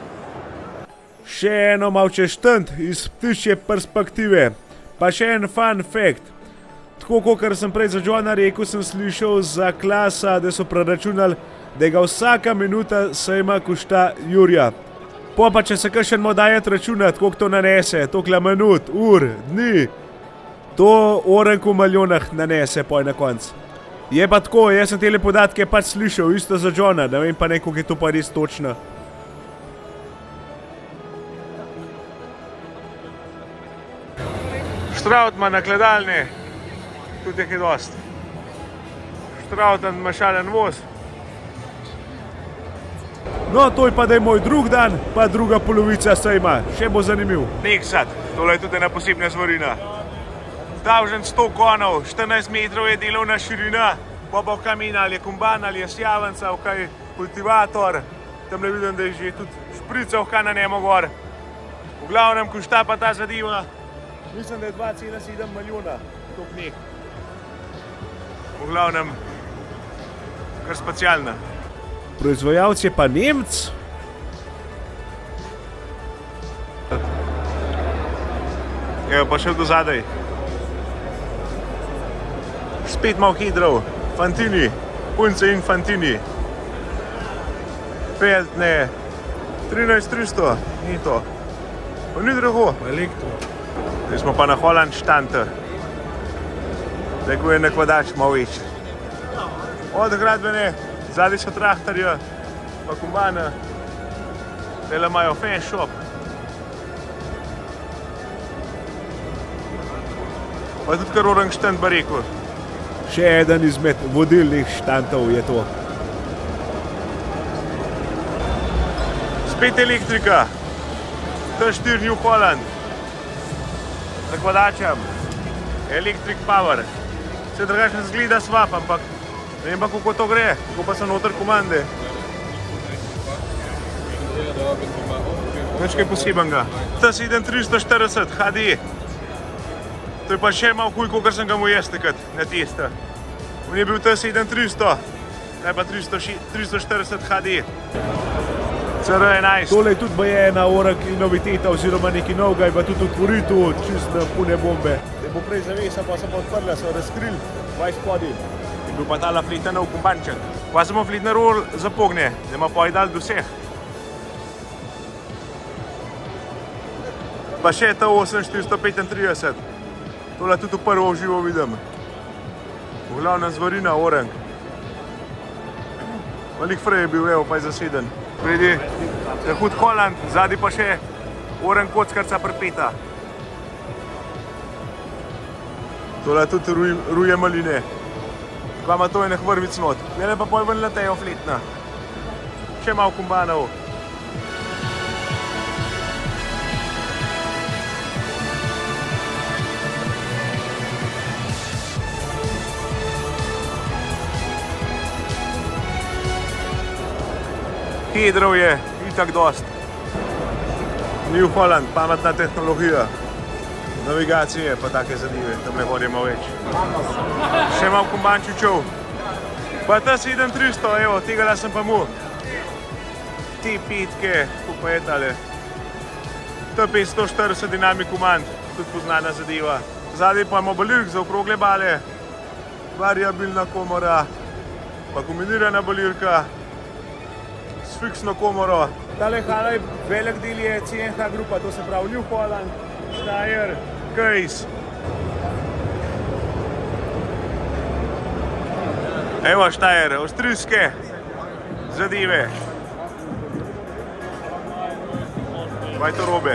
B: Še eno malče štant iz ptičje perspektive, pa še en fun fact. Tako kot sem prej za Johna rekel, sem slišal za Klasa, da so preračunali, da ga vsaka minuta sejma košta jurja. Pa če se kakšen mu dajati računati, koliko to nanese, toliko minut, ur, dni, to orenk v milijonah nanese poj na konc. Je pa tako, jaz sem tele podatke pač slišal, isto za Johna, ne vem pa ne, koliko je to pa res točno. Štrautman na gledalni, tudi je kaj dost. Štrautman mašalen voz. No, to je pa da je moj drug dan, pa druga polovica sejma, še bo zanimiv. Neksat, tole je tudi ena posebna zvorina. Dolžen 100 konov, 14 metrov je delovna širina, pa bo kamin ali je kumban ali je sjavenca, kaj kultivator. Tamle vidim, da je že tudi šprica kaj na njemu gor. V glavnem, košta pa ta zadeva, mislim, da je 2,7 milijona, tok nek. V glavnem, kar specialna. Proizvajalec je pa Nemc. Evo pa še do zadaj. Spet malo hidrov, Fantini, punce in Fantini. Peltne, 13300, ni to. Pa ni drago. Elektro. Zdaj smo pa na Holland štante. Tako je na kvadač malo več. Od gradbene. Zadaj so traktorja, pa kumbana, tele imajo fan shop. Pa tudi kar orang štant ba rekel. Še eden izmed vodilnih štantov je to. Spet elektrika, T4 New Holland, za kvadačem, Electric Power. Se drugače zgleda svap, ampak ne vem pa, kako to gre, kako pa so noter komande. Nič kaj posebenega. T7340 HD. To je pa še malo huj, kot sem ga mu jaz takrat na testa. On je bil T7300, zdaj pa 340 HD. CR11. Tole je tudi ena orak noviteta oziroma nekaj novega, je pa tudi otvoritev, čist na pune bombe. Da bo prej zavesa, pa so pa odprla, so razkrili 20 spodaj. Je bil pa tala fletna nov kumbanček. Pa samo fletna rol zapogne, da ima pa je dal do vseh. Pa še ta 8435. Tole tudi prvo v živo vidim. V glavnem zvorina, orang. Velik frej je bil, evo, pa je zaseden. Predi, je hud Holland, zadaj pa še orang kockarca pripeta. Tole tudi ruje maline. Kva ima to enih vrvic not. Glede pa poj ven letejo fletna. Še malo kumbanov. Hidrov je, itak dost. New Holland, pametna tehnologija. Navigacije pa take zadeve, tam ne hodimo več. Še malo kumbančičev. Pa ta 7300, evo, tega sem pa mu. Te petke, kako pa je tale. T540 dinamik kumand, tudi poznana zadeva. Zadaj pa imamo balirk za okrogle bale, variabilna komora, pa kombinirana balirka. s fiksno komoro. Tale halaj velik del je CNH grupa, to se pravi New Holland, Steyr, Case. Evo Steyr, avstrijske zadeve. Kaj to robe?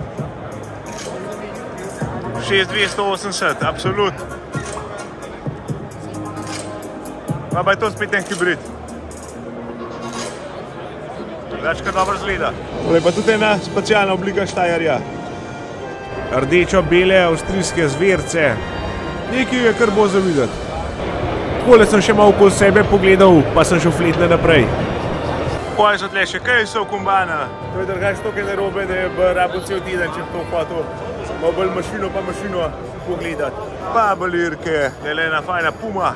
B: 6280, absolut. Pa je to spet en hibrid. Večkrat dobro zgleda. Tole pa tudi ena specialna oblika Steyerja. Rdečo-bele avstrijske zverce. Nekaj je kar bo za videti. Takole sem še malo okoli sebe pogledal, pa sem šel fletne naprej. Kaj so tle še Caseov kombajna? To je drugače toliko narobe, da je rabil cel teden, če bi to hotel malo bolj mašino pogledati. Pa balirke, tele ena fajna Puma.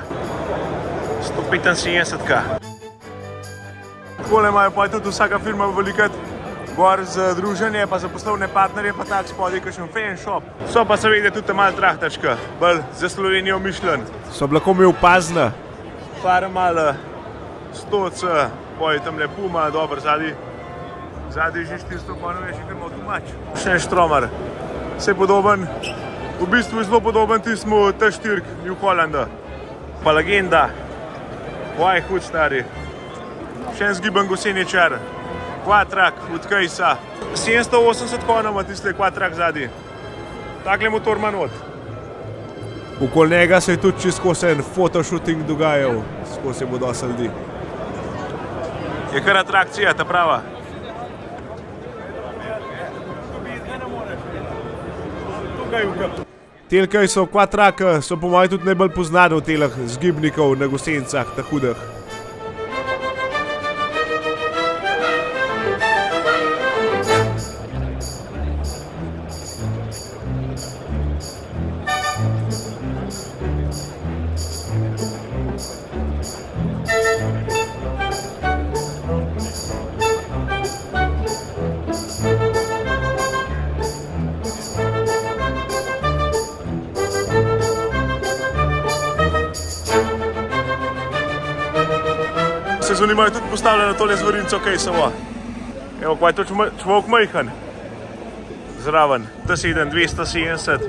B: 175-ka. Takole imajo pa tudi vsaka firma velikat gor za druženje, pa za poslovne partnerje, pa tak spodaj kakšen fan shop. So pa seveda tudi malo trahtačka, bolj za Slovenijo mišljen. So bila komaj opazna. Par malo 100C, poj tamle Puma, dober, zadnji že 400 konov je še kar malo tumač. Še en Štromar. Se podoben, v bistvu je zelo podoben tismu T4 New Hollanda. Pa legenda. Vaj, hud stari. Še en zgiban goseničar. Quattrak od Casea. 780 konov ima tiste Quattrak zadnji. Takle motor ima not. Okoli njega se je tudi čisto skozi en fotoshooting dogajal. Skozi se bo dosti ljudi. Je kar atrakcija, ta prava. Telke so Quattraka, so po mojem tudi najbolj poznane od teleh zgibnikov na gosenicah, ta hudih. Se zanimajo tudi postavljeno tole zvorinco Caseovo. Evo, kaj je to človek majhen. Zraven, T7 270.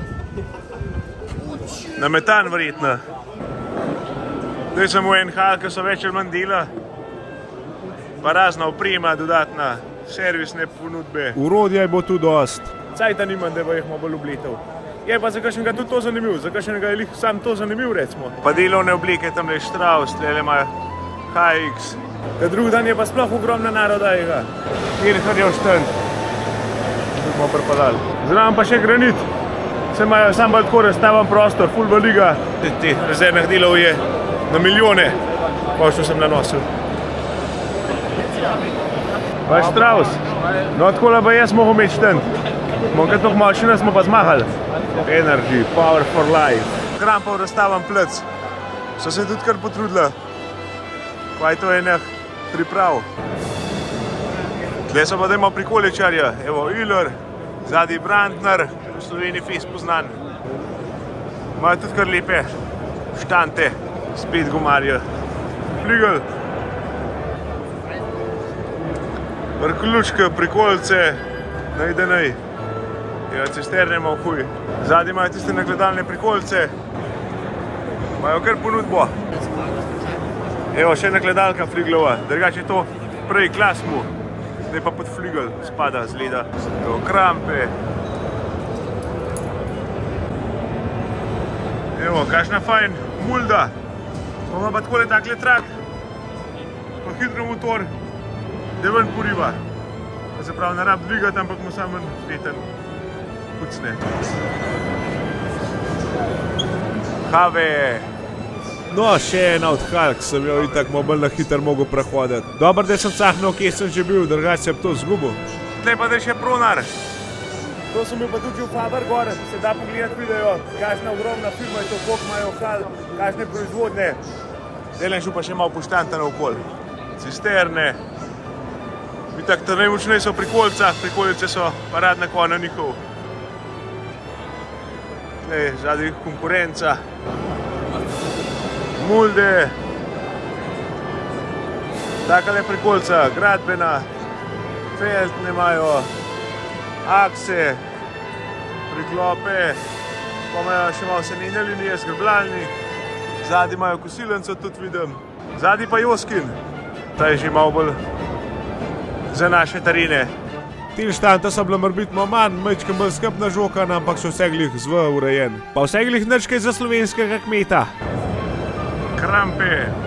B: Na metan verjetno. Zdaj sem v NH, ki so več ali manj dela. Pa razna oprema, dodatna, servisne ponudbe. Urodja je bo tu dost. Cajta nimam, da bo jih malo bolj obletal. Je pa za kakšnega tudi to zanimiv, za kakšnega je sam to zanimiv, recimo. Pa delovne oblike, tamle Strauss, tlele imajo HX. Ta drug dan je pa sploh ogromna naroda jega. Kjer je všten. Tu smo pripadali. Zraven pa še granit. Se imajo sam bolj tako razstavan prostor, full veliga. Teh rezervnih delov je na milijone. Pa što sem nanosil. Pa Strauss. No takole pa jaz mogo imeti štend. Monkaj toliko mašina smo pa zmahali. Energy, power for life. Krampov razstavan plec. So se tudi kar potrudila. Kaj to je enih priprav. Tle so pa da ima prikoličarja. Evo Euler, zadnji Brandner, v Sloveniji fest poznan. Imajo tudi kar lepe štante, spet gumarja. Flügel. Vrključke, prikolice, najdenej. Evo cisterne ima huj. Zadnji imajo tiste nagledalne prikolice. Imajo kar ponudbo. Evo, še ena gledalka Flügelova, drugače je to prej Klasmu, zdaj pa pod Flügel spada zgleda. Evo, krampe. Evo, kakšna fajn mulda. Ima pa takole takle trak, pa hidromotor, da ven poriva. Se pravi, ne rab dvigati, ampak mu samo veten pucne. Have. No, še ena od Halk, sem jo itak bolj na hiter mogel prehoditi. Dobar, da sem cahnil, kje sem že bil, drugače sem to zgubil. Tle pa da je še Pronar. To sem bil pa tudi v Faber gor, se da pogledati video, kakšna ogromna firma je to, koliko imajo Halk, kakšne proizvodne. Zdaj šel pa še malo poštanta naokoli. Cisterne. Itak, ta najmočnej so prikolicah, prikolice so paradna konja njihov. Tle, zadnji konkurenca. Mulde. Takale prikolca, gradbena, feltne imajo, akse, priklope, pa imajo še malo senine linije, zgrbljalnik, zadnji imajo kosilenco, tudi vidim, zadnji pa Joskin, ta je že malo bolj za naše tarine. Tilštanta so bila morbitno manj, majčkem bolj skrbna žokana, ampak so vse glih zv urejen. Pa vse glih nič kaj za slovenskega kmeta. Krampe.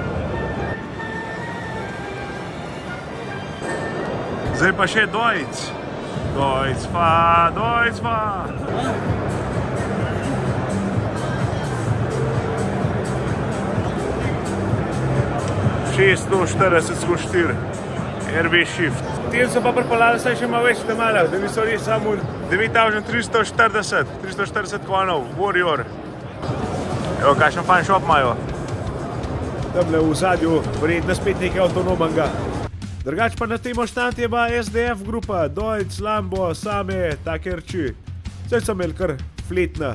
B: Zdaj pa še dojc. Dojc pa. 640/4. RB Shift. Tem so pa pripeljali se še malo več temalah, da niso res samo 9340 konov, Warrior. Evo, kakšen fan shop imajo. Tamle v zadju, verjetno spet nekaj avtonomenega. Drugač pa na tem štanti je pa SDF grupa, Dojc, Lambo, Same, take reči. Vse so imeli kar fletna.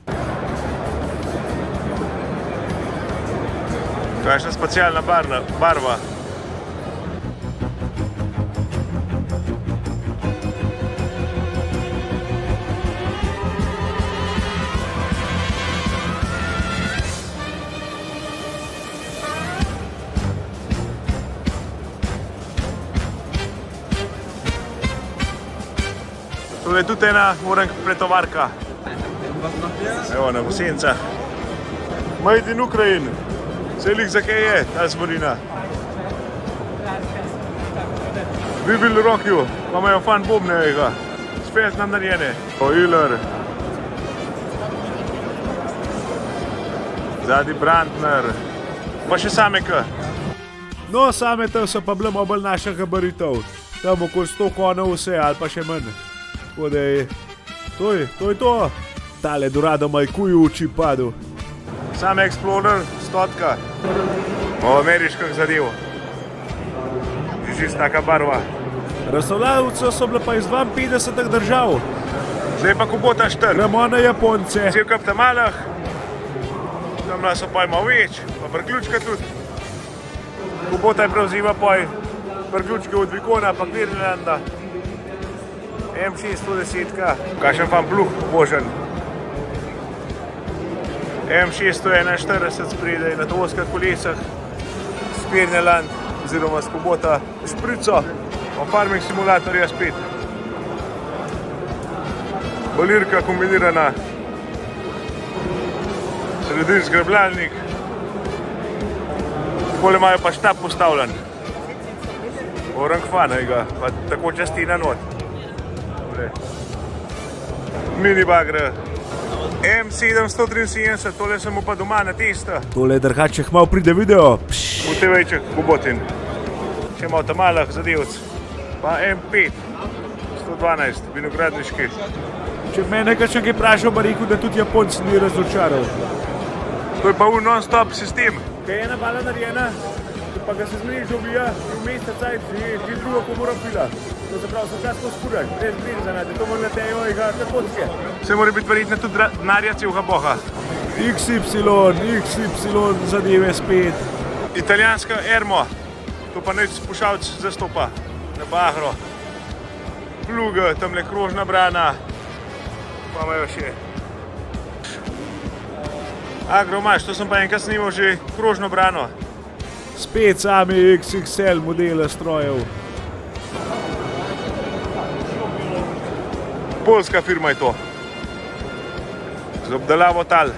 B: Kakšna specialna barva. Tole je tudi ena pretovarka. Evo, na Vosencah. Made in Ukraine. Celik za kaj je ta zvorina. Bibil Rokju, pa imajo fan bobnevega. Spet nam narejene. Oiler. Zadnji Brandner. Pa še Sameka. No, Sameta so pa bile malo bolj naših gabaritov. Tam okoli 100 konov vse, ali pa še manj. Tako da je... To je to. Tale Dorado Majkuju v oči padel. Sam Explorer, 100. O ameriških zadev. Že taka barva. Razstavljavce so bile pa iz 52 držav. Zdaj pa Kubota 4. Gremo na Japonce. Cel kap tam malah. Tamla so pa malo več, pa priključka tudi. Kubota je prevzima pa priključke od Vikona, pa Clearlanda. M610, kakšen fan pluh božen. M641 spredaj na tovoskih kolesah, Clearland oziroma s Kubota šprico, pa farming simulatorja spet. Balirka kombinirana, sredin zgrabljalnik, takole imajo pa štab postavljen. Orang fanega, pa tako častina not. Mini bagre. M773, tole sem mu pa doma na testa. Tole je drugače, malo pride video. V te večjih Kubotin. Še malo tam malih zadevc. Pa M5, 112, vinogradniški. Če mene kakšen kaj vprašal, pa rekel, da tudi Japonci ni razočaral. To je pa v non-stop sistem. Kaj je ena bala narejena, pa ga se zmeri že ubija, v mesec cajt, že drugo komoro pila. To se pravi, so čas poskuraš, brez breza, to mora tejo iga takotke. Vse mora biti verjetno tudi denarja celega boha. XY zadeve spet. Italijanska Ermo, to pa neč spušalc zastopa na Bahro. Pluga, tamle krožna brana, pa imajo še. Agromaš, to sem pa enkrat snimal že krožno brano. Spet sami XXL modele strojev. Poljska firma je to. Z obdelavo tal.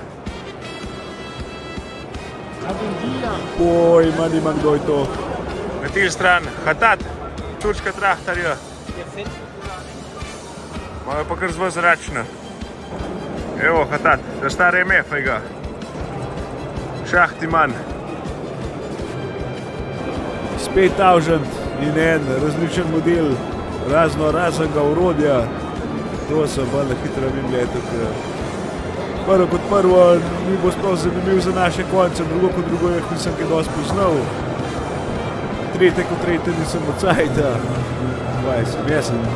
B: Pojma nimam, kdo je to. Na tej stran Hatat, turška trahtarja. Imajo pa kar zelo zračna. Evo Hatat, za stare MF-ega. Šahtiman. Spet Tavžant in en različen model raznega urodja. To so bolj hitra Biblija. Prvo kot prvo mi bo sploh zanimiv za naše konce, drugo kot drugo jih nisem kaj dosti poznal. Tretje kot tretje nisem od cajta. Kaj sem, jaz sem.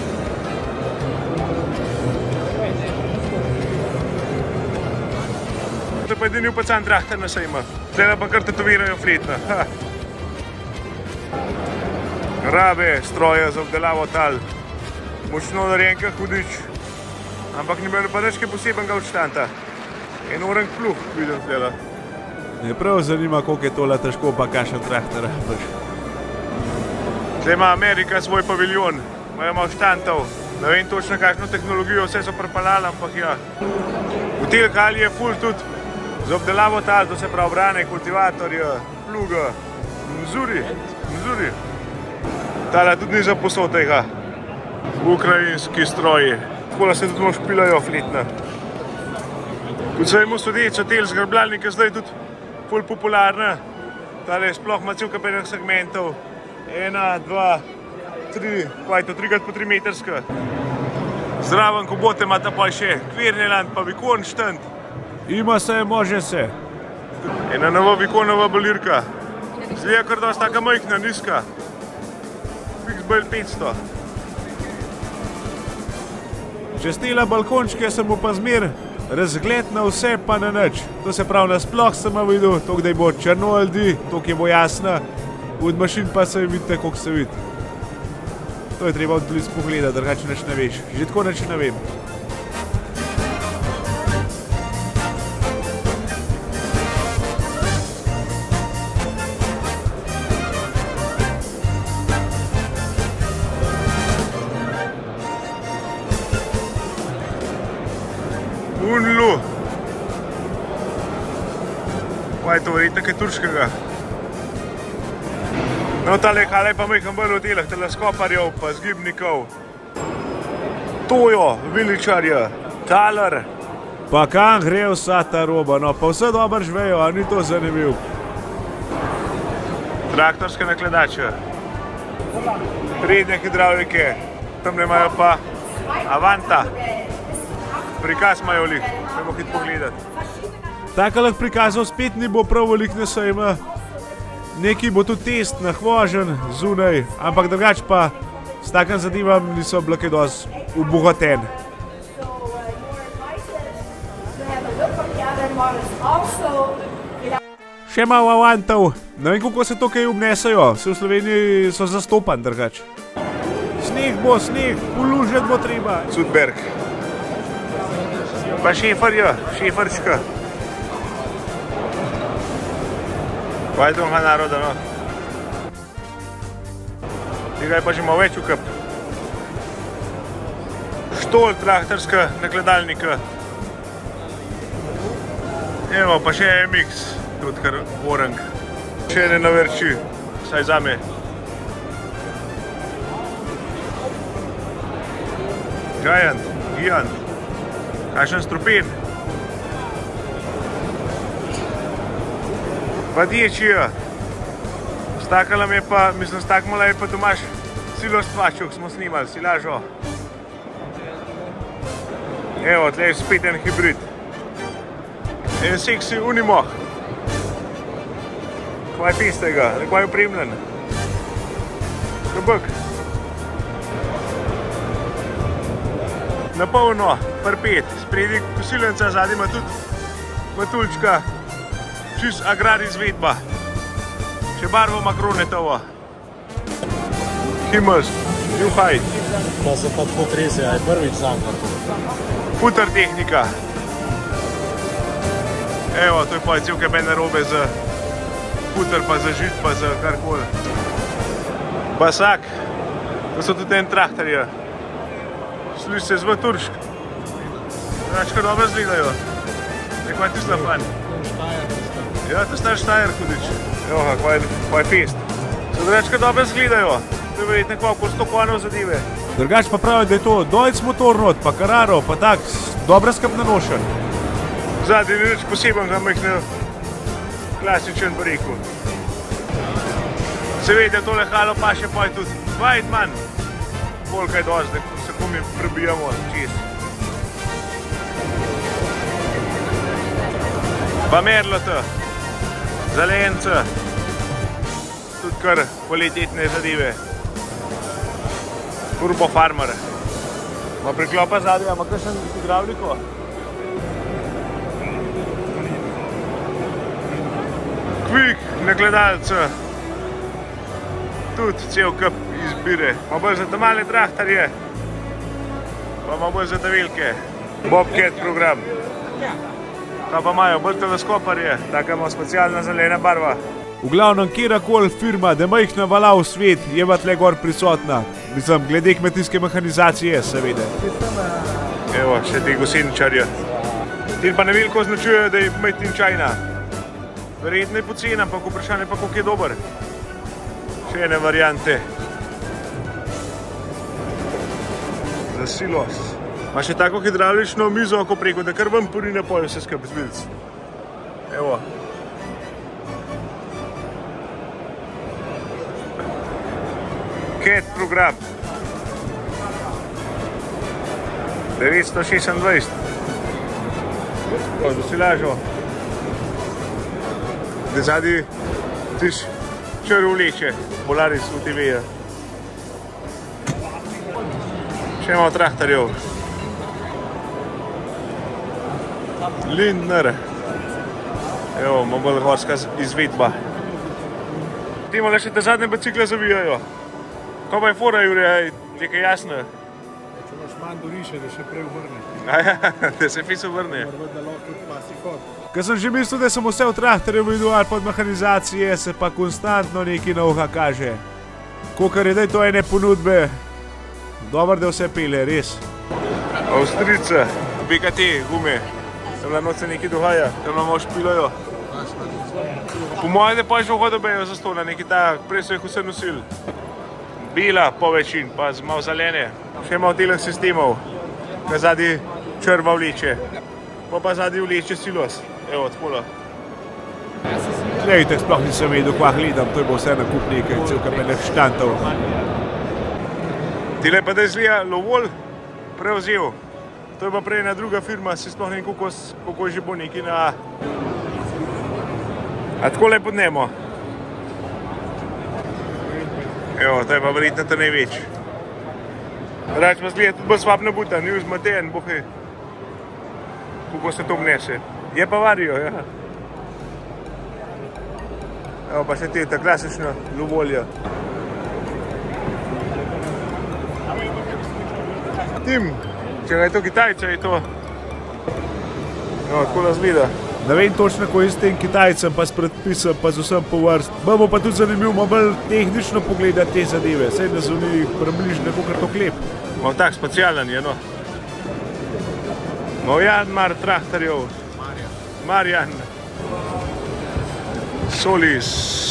B: To je pa edini upacan trahtar na sejma. Zdaj pa kar tetovirajo fletna. rabe stroje za obdelavo tal. Močno narejenka hudič, ampak ni bilo pa nič kaj posebenega od štanta. En orang pluh vidim tlela. Me prav zanima, koliko je tole težko, pa kakšen traktor rabiš. Tle ima Amerika svoj paviljon, imajo štantov. Ne vem točno, kakšno tehnologijo vse so pripeljali, ampak ja. V tej hali je ful tudi za obdelavo tal, to se pravi brane, kultivatorja, pluga, mzuri. Tale tudi ni za posod tega. Ukrajinski stroji. Tako da se tudi špilajo fletna. Kot so imel sodeč, so tel zgrbljalnike zdaj tudi ful popularna. Tale je sploh ima cel kapenih segmentov. 1, 2, 3, kaj to 3x3 metrska. Zraven kobote ima ta pa še Kvirneland pa Vikon štand. Ima se, može se. Ena nova Vikonova bolirka. Zlija kar dosta taka majhna, nizka. Fixbel 500. Čez tela balkončke sem mu pa zmer razgled na vse pa na nič. To se pravi, nasploh sem videl, to kdaj bo črno ali toliko je bo jasna. Od mašin pa se vidite, koliko se vidi. To je treba od blizu pogledati, drugače nič ne veš. Že tako nič ne vem. Unlu. Kaj je to, verjetno kaj turškega? No, tale hala je pa majhen bolj v delah, teleskoparjev pa zgibnikov. Tojo, viličarja, taler. Pa kam gre vsa ta roba, no pa vse dobro živejo, a ni to zanimiv. Traktorske nakledače. Prednje hidravlike, tam imajo pa Avanta. Prikaz imajo velik, gremo hit pogledati. Takalih prikazov spet ni bo prav velik na sejma. Neki bo tudi test nahvožen zunaj, ampak drugače pa s takim zadevam niso bile kaj dosti obogaten. Še malo Avantov, ne vem kako se to kaj obnesajo, se v Sloveniji so zastopan drugače. Sneg bo, sneg, polužet bo treba. Sudberg. Pa šefarja, šefarčka. Kaj je druga naroda, no? Tega je pa že malo več ukap. Štol traktorska nakladalnika. Evo, pa še MX, tudi kar orang. Še ne naverči, saj zame. Giant, Giant. Kakšen strupen. Pa dječija. Stakala me pa, mislim, stakmala je pa Tomaš Siloš Tvačuk, smo snimali, Silažo. Evo, tle je spet en hibrid. En seksi Unimog. Kaj je tistega, nekaj je opremljen. Kabak. Na polno, prpet, spredi kosiljenca, zadnji ima tudi matulčka. Čist agrar izvedba. Še barvo makronetovo. Himmels, Juhaj.
F: Pa se pa tako trese, a je prvič sam kako.
B: Futar tehnika. Evo, to je pa cel kaj meni narobe za futar, pa za žit, pa za karkoli. Basak. To so tudi en traktorja. Sliš se zva turšk. Znači, kar dobro zgledajo. Nekaj ti slafan. Ja, to je star Štajer hudič. Evo ga, kaj je fest. So drugač, kar dobro zgledajo. To je verjetno kako 100 konjev zadeve. Drugač pa pravi, da je to Deutz motornod, pa Carraro, pa tak, dobra skrbna nošen. Zadnji ni nič posebenega, majhne klasičen breku. Seveda tole halo pa še pa je tudi Weidmann. Bolj kaj dosti, da se komi prebijamo čez. Pa Merlota, Zalenca, tudi kar kvalitetne zadeve. Turbo Farmer. Ma priklopa zadnja, ima kakšen hidravliko? Kvik, nakladalca. tudi cel kup izbire. Malo bolj za male traktorje, pa malo bolj za velike. Bobcat program. Kaj pa imajo, bolj teleskoparje, taka ima specialna zelena barva. V glavnem, kjerkoli firma, da majhna vala v svet, je pa tle gor prisotna. Mislim, glede kmetijske mehanizacije, seveda. Evo, še ti gosilničarje. Ti pa ne veliko označujejo, da je made in China. Verjetno je poceni, ampak vprašanje pa, koliko je dober. Še ene variante. Za silos. Ma še tako hidravlično mizo, ko preko, da kar vam porine pojo vse skupaj zbilic. Evo. Cat program. 926. Dosilažo. Da zadnji tiš črv vleče, Polaris UTV-ja. Še imamo traktorjev. Lindner. Evo, malo bolj gorska izvedba. Timo le še te zadnje bicikle zavijajo. Ko pa je fora, Jure, je kaj jasno?
D: Če imaš manj doriše, da še prej vrne.
B: Aja, da se piso vrne.
D: Da lahko tudi pasi hod.
B: Ko sem že mislil, da sem vse v traktorju videl ali pod mehanizacije, se pa konstantno nekaj novega kaže. Kokar je daj to ene ponudbe, dober, da vse pele, res. Avstrica, BKT, gume. Tam noč se nekaj dogaja, tam nam špilajo. Po mojem, da pa je že vhodo bejo za stona, nekaj tak, prej so jih vse nosili. Bela po večin, pa malo zelene. Še malo delnih sistemov, ki zadnji črva vleče. Pa zadnji vleče silos. Evo, takole. Glejte, sploh nisem vedel, kva gledam, to je bo vse nakup nekaj, cel kapeljah štantov. Tile pa da je zlija Lovol prevzel. To je pa prej ena druga firma, si sploh ne vem, kako že bo nekaj na... A takole podnemo. Evo, to je pa verjetno ta največ. Rač pa zgleda tudi bolj svapna buta, ni vzmaten, bohe, kako se to obnese. Je pa varijo, ja. Evo pa še te, ta klasična Lovolja. Tim, če ga je to Kitajca, je to... Evo, tako da zgleda. Ne vem točno, ko je s tem Kitajcem, pa s predpisom, pa z vsem po vrst. Bomo pa tudi zanimivo malo bolj tehnično pogledati te zadeve. Saj da so mi približno kakor to klep. Malo tak specialen je, no. Malo Janmar traktorjev. Marjan. Solis.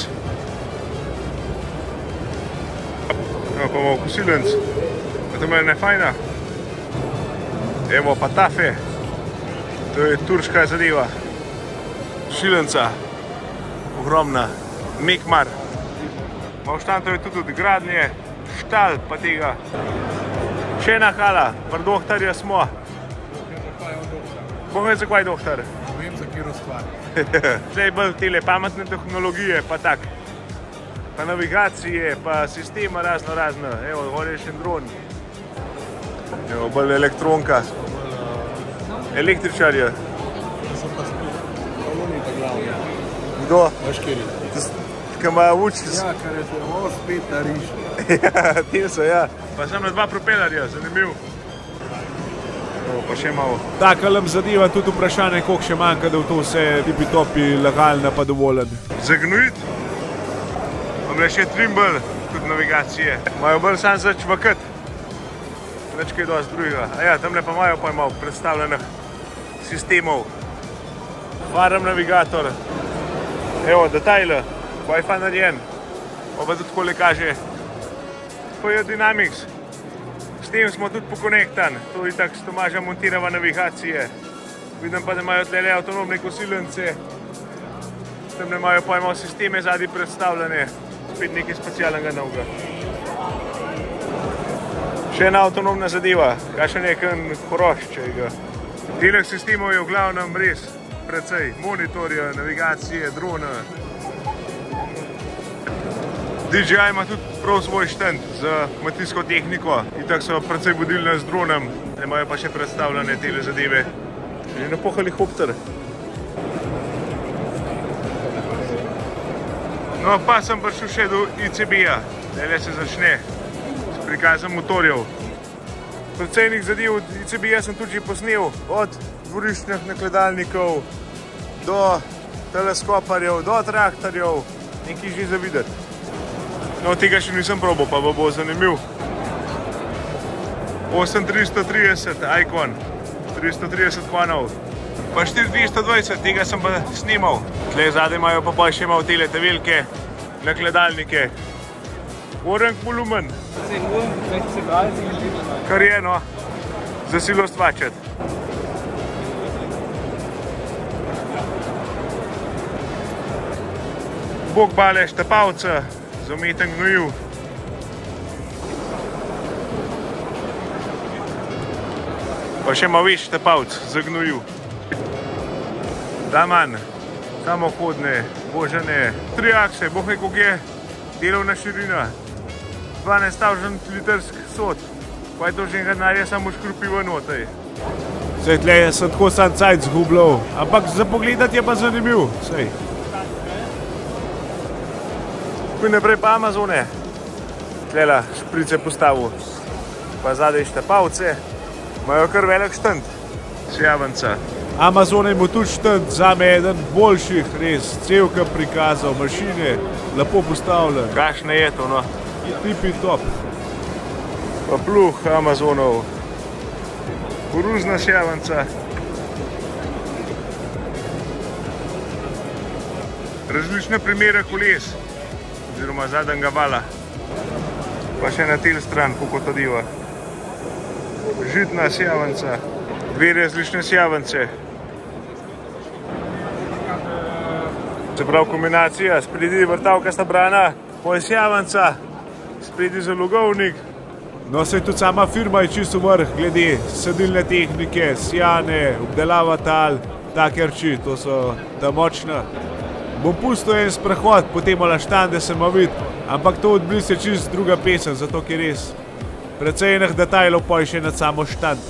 B: Evo pa malo kosilenc. Pa to je nefajna. Evo pa Tafe. To je turška zadeva. Šilenca, ogromna, Mekmar. Malo štantov je tudi od gradnje, štal pa tega. Še ena hala, pri doktorja smo. Bom vem, zakaj je doktor?
D: Vem, za kjero stvar.
B: Zdaj bolj tele pametne tehnologije, pa tak. Pa navigacije, pa sistema razno. Evo, gor je še dron. Evo, bolj elektronka. Električarje. Kdo?
D: Vaškiri.
B: Kaj ima učiti?
D: Ja, kar je ovo spet narišno.
B: Ja, tem so, ja. Pa sem na dva propelerja, zanimiv. Pa še malo. Takalem zadeva tudi vprašanje, koliko še manjka, da v to vse tipi-topi, legalna pa dovoljen. Za gnojit? Imam le še Trimble, tudi navigacije. Imajo bolj sam za čvakat. Nič kaj dosti drugega. A ja, tamle pa imajo pa malo predstavljenih sistemov. Farm navigator. Evo, detajle, Wi-Fi narejen. Pa tudi takole kaže. To je Dynamics. S tem smo tudi pokonektan. To je tako s Tomaža montirava navigacije. Vidim pa, da imajo tlele avtonomne kosilence. Tam ne imajo pa imamo sisteme zadnji predstavljene. Spet nekaj specialnega novega. Še ena avtonomna zadeva. Kaj še nekaj horošče. Delih sistemov je v glavnem res precej. Monitorja, navigacije, drona. DJI ima tudi prav svoj štend za kmetijsko tehniko. Itak so precej vodilne z dronem. Imajo pa še predstavljene tele zadeve. Že na po helikopter. No, pa sem prišel še do ICB-ja. Zdaj se začne s prikazom motorjev. Predvsejnih zadev ICB sem tudi posnel, od dvoriščnih nakladalnikov do teleskoparjev, do traktorjev, nekaj že za videti. No, tega še nisem probal, pa bo zanimiv. 8330 Icon, 330 konov, pa 4220, tega sem pa snimal. Tle zadaj imajo pa še imel tele velike nakladalnike. Orange volumen. Kar je, no, za silo stvačati. Bog bale štapavca za umeten gnojiv. Pa še malo več štapavc za gnojiv. Daman, samohodne, božane, 3 akse, boh je koliko je delovna širina. 12.000 litrsk sod, pa je to že denarja samo škrupivo notaj. Zdaj tle sem tako sam cajt zgubljal, ampak za pogledati je pa zanimiv, sej. Kuj naprej pa Amazone, tlela šprice postavil, pa zadaj štapavce, imajo kar velik štend, sjavanca. Amazone ima tudi štend, zame eden boljših, res, celka prikazal, mašine, lepo postavljen. Kakšne je to, no? Tipi top. Pa pluh Amazonov. Koruzna sjavanca. Različne primere koles, oziroma zadnjega vala. Pa še na tel stran, kako to diva. Žitna sjavanca. 2 različne sjavance. Se pravi kombinacija, spredi vrtavkasta brana, pa je sjavanca. Spredi zalogovnik. No, saj tudi sama firma je čisto vrh, glede sedilne tehnike, sjane, obdelava tal, take reči, to so ta močna. Bom pustil en sprehod, potem ala štande se ma vid, ampak to odbliz je čisto druga pesem, zato ker res precej enih detajlov pa je še nad samo štand.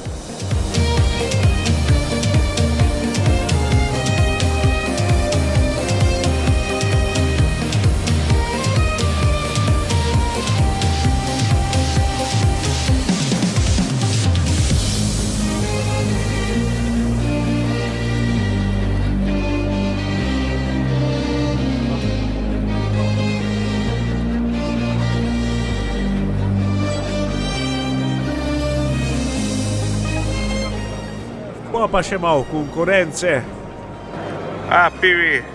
B: Pa še malo konkurence. Pivi.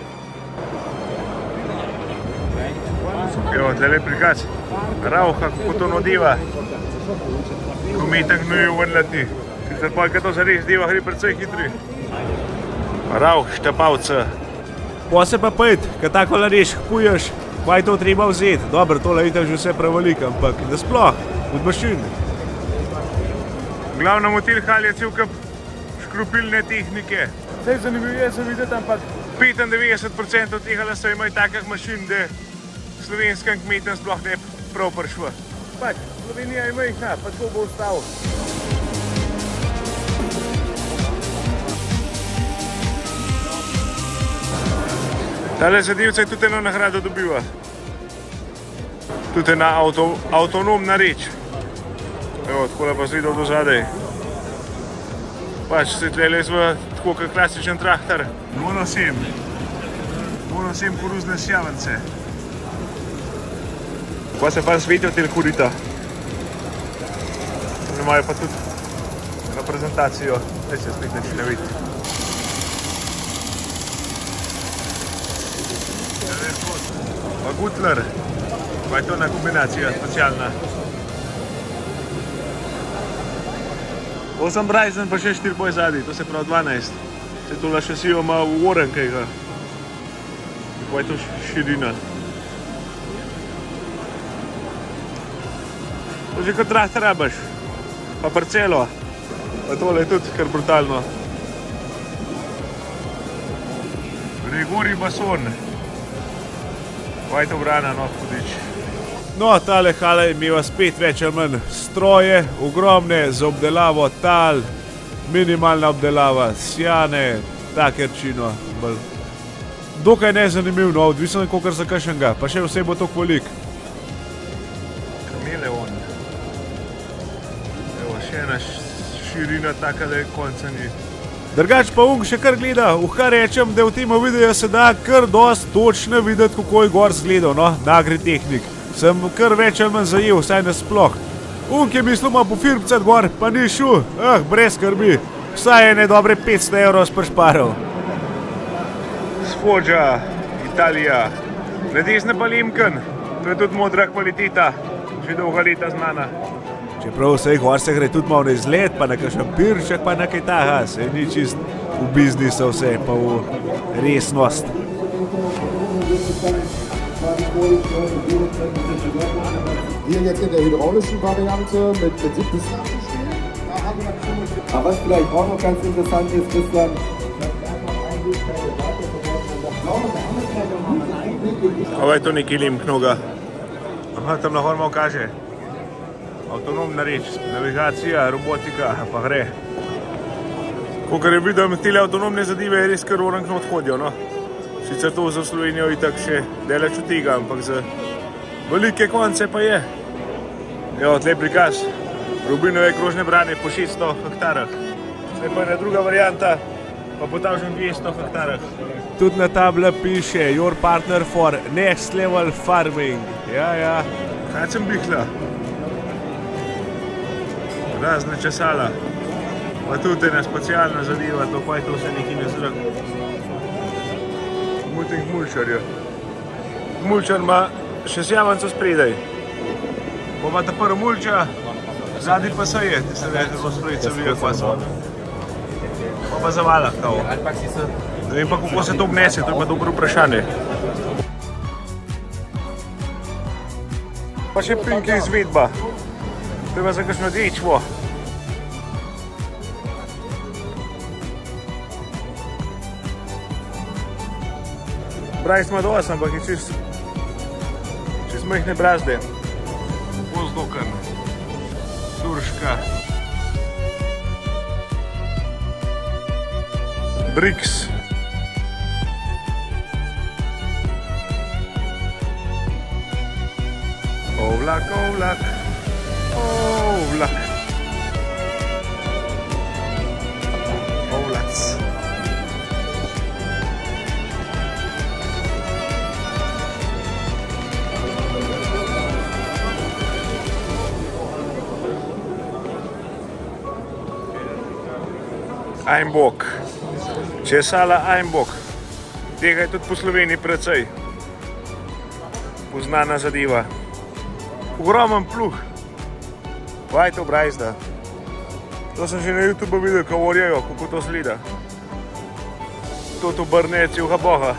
B: Evo, tle lep prikaz. Rauha, kako to nodiva. Ko mi tak gnojiv ven leti. Sicer pa, kad to zares diva, gre precej hitri. Rauh, štapavca. Pa se pa pojt, kad tako lareš, puješ, pa je to treba vzeti. Dobro, tole je že vse prevelik, ampak da sploh, od mašin. Glavno motil hal je cel kup škrupilne tehnike. Zdaj zanimivo je za videti, ampak 95% od tega lasov imajo takih mašin, da slovenskim kmetem sploh ne prav prišlo. Pač, Slovenija je majhna, pa tako bo ostal. Tale zadevca je tudi eno nagrado dobiva. Tudi ena avtonomna reč. Evo, tako pa zvidel do zadaj. Pač se tle lezva tako kot klasičen traktor. Monosem koruzne sjavance. Pa se pa svetijo tel kurita. Imajo pa tudi reprezentacijo. Zdaj se spet neči ne vidi. Pa Gutler. Pa je to ena kombinacija specialna. 8 Bryson pa še 4 boj zadnji, to se pravi 12. Se tole še sijo ima v oren kajga. Pa je to širina. To že kot traktor rabaš. Pa parcelo. Pa tole je tudi kar brutalno. Grigorij Bason. Pa je to brana, no, hudič. No, tale hala je imela spet več ali manj stroje, ogromne za obdelavo tal, minimalna obdelava, sjane, take rečino. Dokaj nezanimivo, odvisno kolikor za kakšnega, pa še vse bo to kolik. le on. Evo, še ena širina taka, da je konca ni. Drugač pa še kar gleda, kar rečem, da v tem videu se da kar dost točno videti, kako je gor zgledal, no, na Agritechnik. Sem kar več ali manj zajel, vsaj nasploh. Je mislil ima pofirpcat gor, pa ni šel, brez skrbi. Vsaj je dobre 500 evrov spršparal. Sfoggia, Italija. Na desne pa Limken, to je tudi modra kvaliteta, že dolga leta znana. Čeprav vsej gor se gre tudi malo na izlet, pa na kakšen pirček, pa na kaj taha, se ni čist v biznisu vse, pa v resnost.
G: Hier jetzt in der hydraulischen Variante mit 70 Aber was vielleicht auch noch ganz interessant ist, Christian,
B: Ovo je to neki Limknoga. Aha, tam nahor malo kaže. Avtonomna reč, navigacija, robotika, pa gre. Kakor je vidim, tele avtonomne zadeve res kar orankno odhodijo, no. Sicer to za Slovenijo itak še deleč od tega, ampak za velike konce pa je. Evo, tle prikaz. Rubinove krožne brane po 600 hektarah. Zdaj pa je druga varianta, pa po tam že 200 hektarah. Tudi na tabla piše, your partner for next level farming. Ja. Kaj sem bihla? Razne česala. Pa tudi ena specialna zadeva, to pa je to vse neki nezrak. Muting mulčarja. Mulčar ima še sjavanco spredaj. Ko ima ta prvo mulča, zadnji pa se je, ti se da je zelo spredaj se vijo kva so. Pa zavalah kao. Ne vem pa kako se to obnese, to je pa dobro vprašanje. Pa še pinke izvedba. Treba za kakšno dečvo. Brajs ima dost, ampak je čist majhne brazde. Vozdokan. Turška. Brix. Ovlak. Ovlac. Einbock. Česala Einbock. Tega je tudi po Sloveniji precej poznana zadeva. Ogromen pluh. Kaj to brazda? To sem že na YouTube videl, ko vorjajo, kako to slida. To brne celega boga.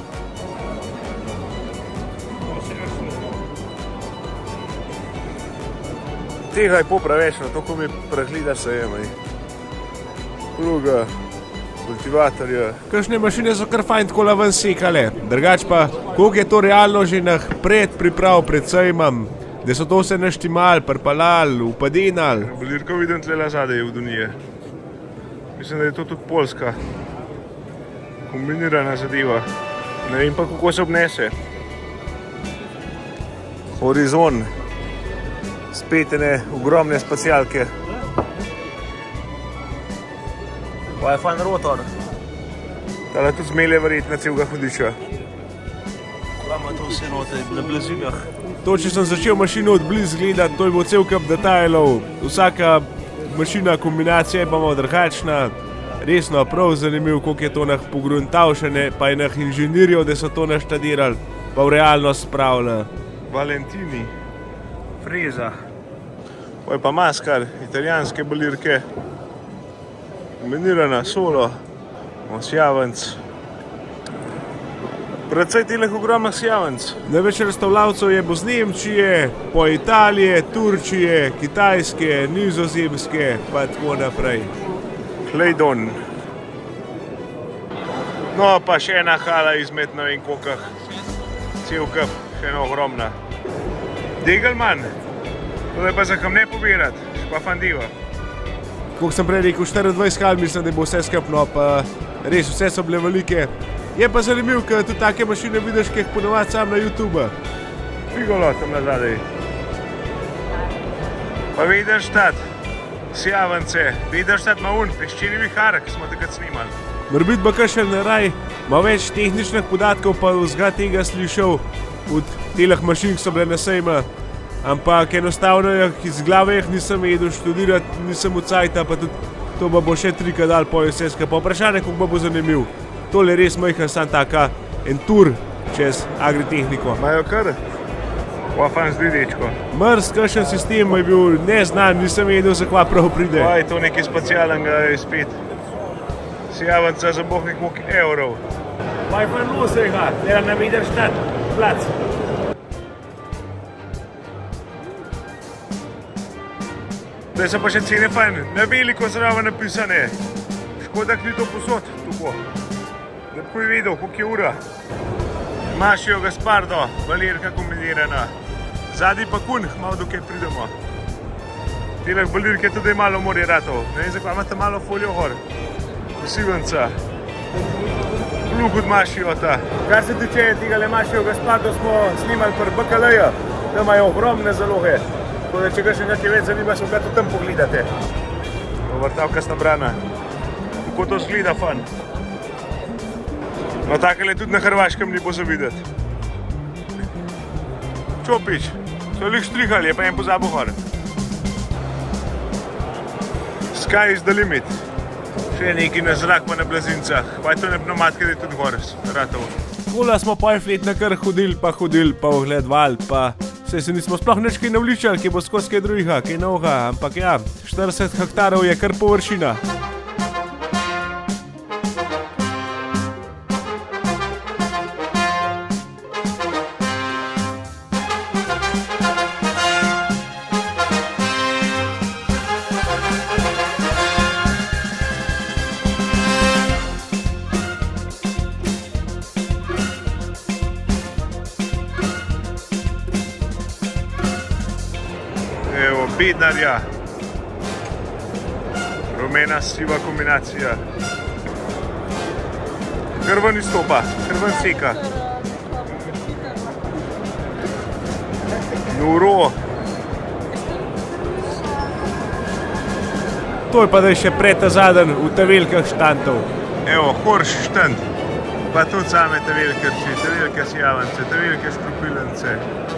B: Tega je popravečno, to ko mi prehlida se je. Pluga, kultivatorja. Kakšne mašine so kar fajn takole ven sekale. Drugač pa, koliko je to realno že na predpriprav pred sejmom, da so to vse naštimal, prpalal, upadinal. Bolirko vidim tle zadaj v Dunije. Mislim, da je to tudi polska kombinirana zadeva. Ne vem pa, kako se obnese. Horizon. Spet ene ogromne spacialke. Pa je fajn rotor. Tale tudi zmelje verjetno celega hudiča. Pa ima to vse note na blizinah. To, če sem začel mašino od blizu gledati, to je bo cel kup detajlov. Vsaka mašina, kombinacija je pa malo drugačna. Resno, prav zanimiv, koliko je to nah pogruntavšene, pa je nah inženirjev, da so to naštadirali, pa v realnost spravili. Valentini. Freza. Pa je pa Maskar, italijanske bolirke. Kombinirana solo, sjavenc. Predvsej teleh ogromnih sjavenc. Največ razstavljavcev je bo z Nemčije, po Italije, Turčije, Kitajske, Nizozemske, pa tako naprej. Klejdon. No, pa še ena hala izmed ne vem kolikih. Cel kup, še ena ogromna. Degelman. To je pa za kam ne pobirati, pa fandiva. Koliko sem prej rekel, 24 hal, mislim, da bo vse skupno, pa res vse so bile velike. Je pa zanimiv, ker tudi take mašine vidiš, ki jih ponovadi sam na YouTube. Figolo tam nazadej. Pa Widerstadt, Sjavance, Widerstadt ima peščeni vihar, ki smo takrat snimali. Morbit pa kakšen raj, ima več tehničnih podatkov, pa vzga tega slišal od teleh mašin, ki so bile na sejmu. Ampak enostavno iz glave jih nisem vedel študirati, nisem od cajta, pa tudi to bo še trikrat dal po vseska. Pa vprašanje, kako bo zanimiv. Tole res majhen, sam taka en tur čez agritehniko. Imajo kar? Wafan zdi dečko. Mrz, kakšen sistem je bil neznan, nisem vedel, za kva prav pride. Pa je to nekaj specialnega izpit. Sjavanca za boh nekog evrov. Pa je pa nosega, da nam Widerstadt plac. Zdaj so pa še cene fajn, na veliko zraven napisane. Škoda, ki ni to posod, tako. Da bi ko je videl, koliko je ura. Mašijo Gaspardo, balirka kombinirana. Zadnji pa kun, malo dokaj pridemo. Telek balirke tudi malo morje ratov. Ne vem, zakaj imate malo folijo gor. Posivenca. Plug od Mašijo ta. Kar se tiče tega le Mašijo Gaspardo, smo snimali pri BKL-ju. Tam imajo ogromne zaloge. Tako da, če ga še nekaj več zanima, se ga tudi tam pogledate. Vrtavkasta brana. Kako to zgleda fan. No, takole tudi na Hrvaškem ni bo za videti. Čopič, so lih štrihali, je pa en pozabil gor. Sky is the limit. Še nekaj na zrak pa na blazincah. Pa je to na pneumatke, da je tudi gor ratov. Kola smo pa letna kar hodili, pa ogledovali, pa se nismo sploh nič kaj navličali, ki bo skozi kaj drugega, kaj novega, ampak ja, 40 hektarov je kar površina. Evo, Bednarja. Rumena siva kombinacija. Krven izstopa, krven seka. Noro. To je pa da je še pred ta zaden v ta velikih štantov. Evo, Horš štant. Pa tudi same ta velike sjavance, ta velike škropilence.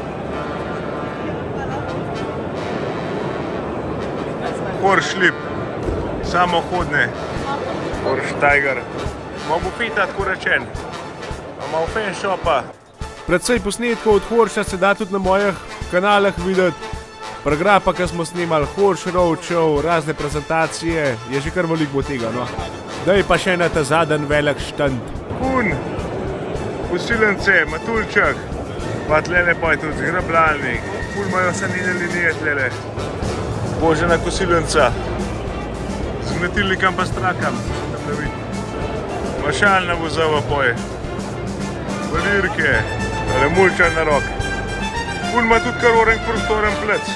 B: Horš lip, samohodne, Horš Tiger. Mogu pitati, ko rečen. Imamo fan shopa. Predvsej posnetkov od Horša se da tudi na mojih kanalih videti. Prograpa, ki smo snimali, Horš Road Show, razne prezentacije, je že kar veliko bo tega, no. Daj pa še na ta zaden velik štand. Kun, posilence, matulček, pa tlele pa je tudi zgrabljalnik. Ful imajo sanine linije tlele. Božena kosiljenca, z gnetilnikam pa strakam, tam da vidi. Mašalna vozova poje, balirke, remulčar na rok. Ful ima tudi kar oren prostoren plec.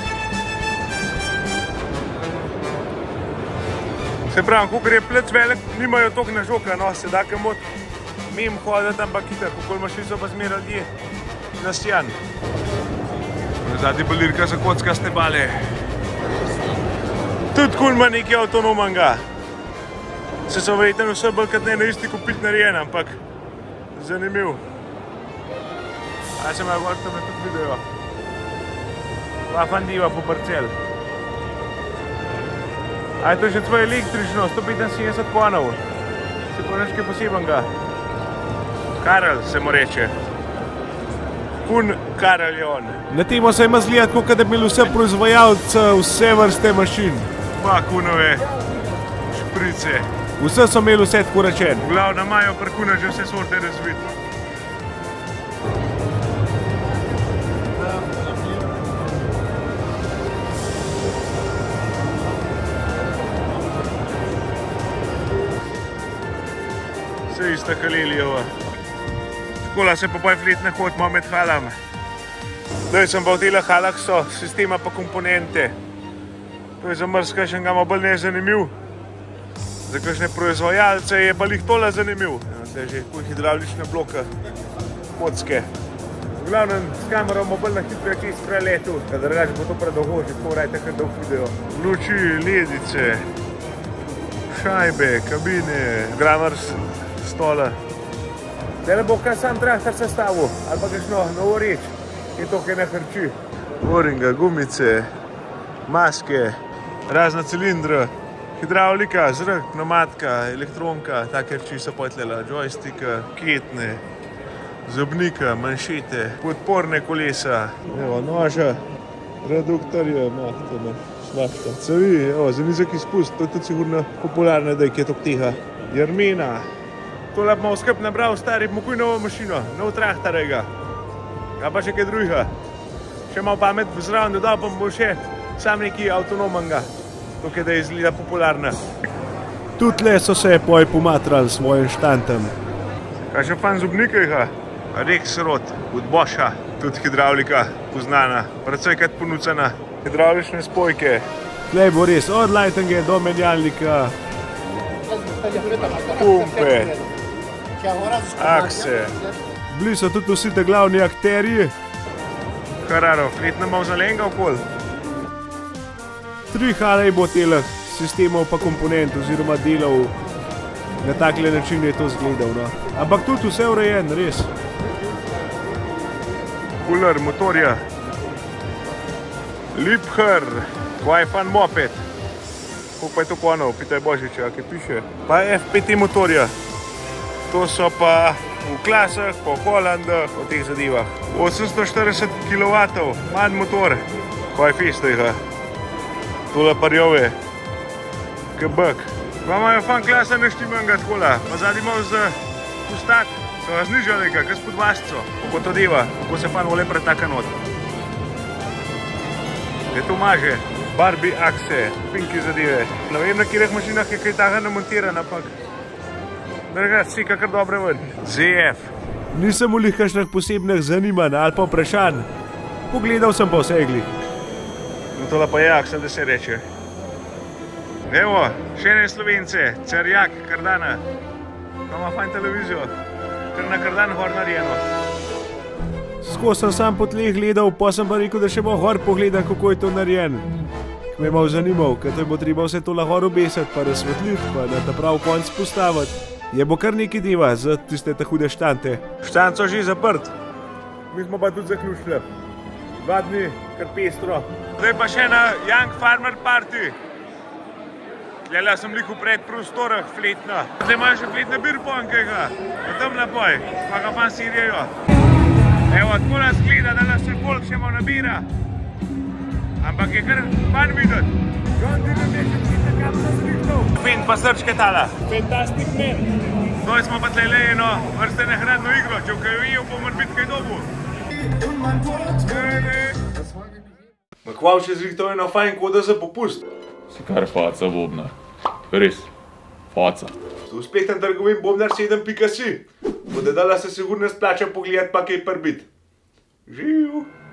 B: Se pravim, kakor je plec velik, nimajo toliko na žoka, no, se da kam od mim hoditi, ampak itak, okoli mašin so pa zmeraj ljudje na stjan. Zadnji balirka za kockaste bale. Tudi kul ima nekaj avtonomenega. Se so verjetno vse bolj kot ne na isti kupit narejen, ampak zanimiv. A se imajo gor tam tudi video. Wafan diva po parcel. A je to že tvoje električno, 175 konov. Se pa nekaj posebenega. Karel se mu reče. Kun Karel je on. Na temo se ima zgledati, kot da bi imeli vse proizvajalce, vse vrste mašin. Pa kunove šprice. Vse so imeli vse tako rečen. V glavnem imajo pri kuna že vse sorte razviti. Vse ista Kalilijeva. Takola se pa fletne hodimo med halami. Zdaj sem pa v teh halah so sistema pa komponente. To je za mrz kakšnega malo bolj nezanimiv. Za kakšne proizvajalce je pa lih tole zanimiv. Zdaj že hidravlične bloke, kocke. V glavnem s kamero bomo bolj na hitro čist preletu, da drugače bo to predolgo, že tako rajte kar dolg video. Luči, ledice, šajbe, kabine, gramars, stola. Zdaj bo kar sam traktor sestavil, ali pa kakšno novo reč, ki to kaj ne hrči. Oringa, gumice, maske, razna cilindra, hidravlika, zrak, pneumatika, elektronka, take reči so potlela, joystika, ketne, zobnika, manšete, podporne kolesa, evo, noža, reduktorje, mahtene, šlahta, cevi, evo, za nizek izpust, to je tudi sigurno popularno, da je kje tok tiha. Jermina, tole bomo skup nabral stari, mokuj novo mašino, nov traktorega, a pa še kaj drugega. Še malo pamet zraven dodal, pa bo še sam neki avtonomenga, tukaj da izgleda popularna. Tudi le so se poj pomatrali s svojim štantem. Kaj še fan zobnikajha? Rexrod, od Boscha, tudi hidravlika poznana, predvsej kad ponucana. Hidravlične spojke. Tlej bo res od lightinga do menjalnika, pumpe, akse. Bili so tudi vsi te glavni akterji. Kararo, fletna Mauzolenga okoli. 3 halej bo teleh sistemov pa komponent oziroma delov. Na takle način je to zgledal, no. Ampak tudi vse urejen, res. Cooler motorja. Liebherr, Wi-Fi moped. Koliko pa je to konov, pitaj Božiča, kaj piše. Pa F5 motorja. To so pa v klasah, po Hollandah, o teh zadevah. 840 kW, manj motor. Kaj festejha. Tole parjove. Kebek. Pa imajo fan klasa neštimenga tkola. Pa zadnji malo za pustat. So ga znižali, kaj spod vasco. Kako to deva, kako se fan vole pretaka not. Je to maže. Barbie akse, pinki zadeve. Ne vem, na katerih mašinah je kaj taka namontiran, ampak drugače si kakor dobre ven. ZF. Nisem v kakšnih posebnih zanimanj ali pa vprašanj. Pogledal sem pa vse glih. No tole pa je aksa, da se reče. Evo, še ne Slovence, Cerjak, Kardana. Pa ima fajn televizijo, ker na Kardan gor narejeno. Skozi sem sam po tleh gledal, pa sem pa rekel, da še bo gor pogledam, kako je to narejen. Me je malo zanimal, ker to bo treba vse to lahko obesiti, pa razsvetliti, pa na ta prav konc postaviti. Je bo kar nekaj deva za tiste ta hude štante. Štant so že zaprt. Mi smo pa tudi zaključili. 2 dni, kar pestro. Zdaj pa še na Young Farmer Party. Tlela sem lik v predprostorah fletna. Zdaj imajo še fletne birponkega. Na tam napoj, pa ga fan sirijo. Evo, tako nas gleda, da nas še folk še malo nabira. Ampak je kar fan videti. John Dylan je še vsite kamera zrihtov. Fent pa srčke tala. Fantastic man. Zdaj smo pa tlele eno vrste nehradno igro. Če v kajovijo bomo biti kaj dobu. Makval še zrihtov eno fajn koda za popust.
H: Si kar faca bobnar. Res. Faca.
B: V uspešen trgovin bobnar 7.si. Bo dedala se sigurno splača pogledati pa kaj prbit. Živ.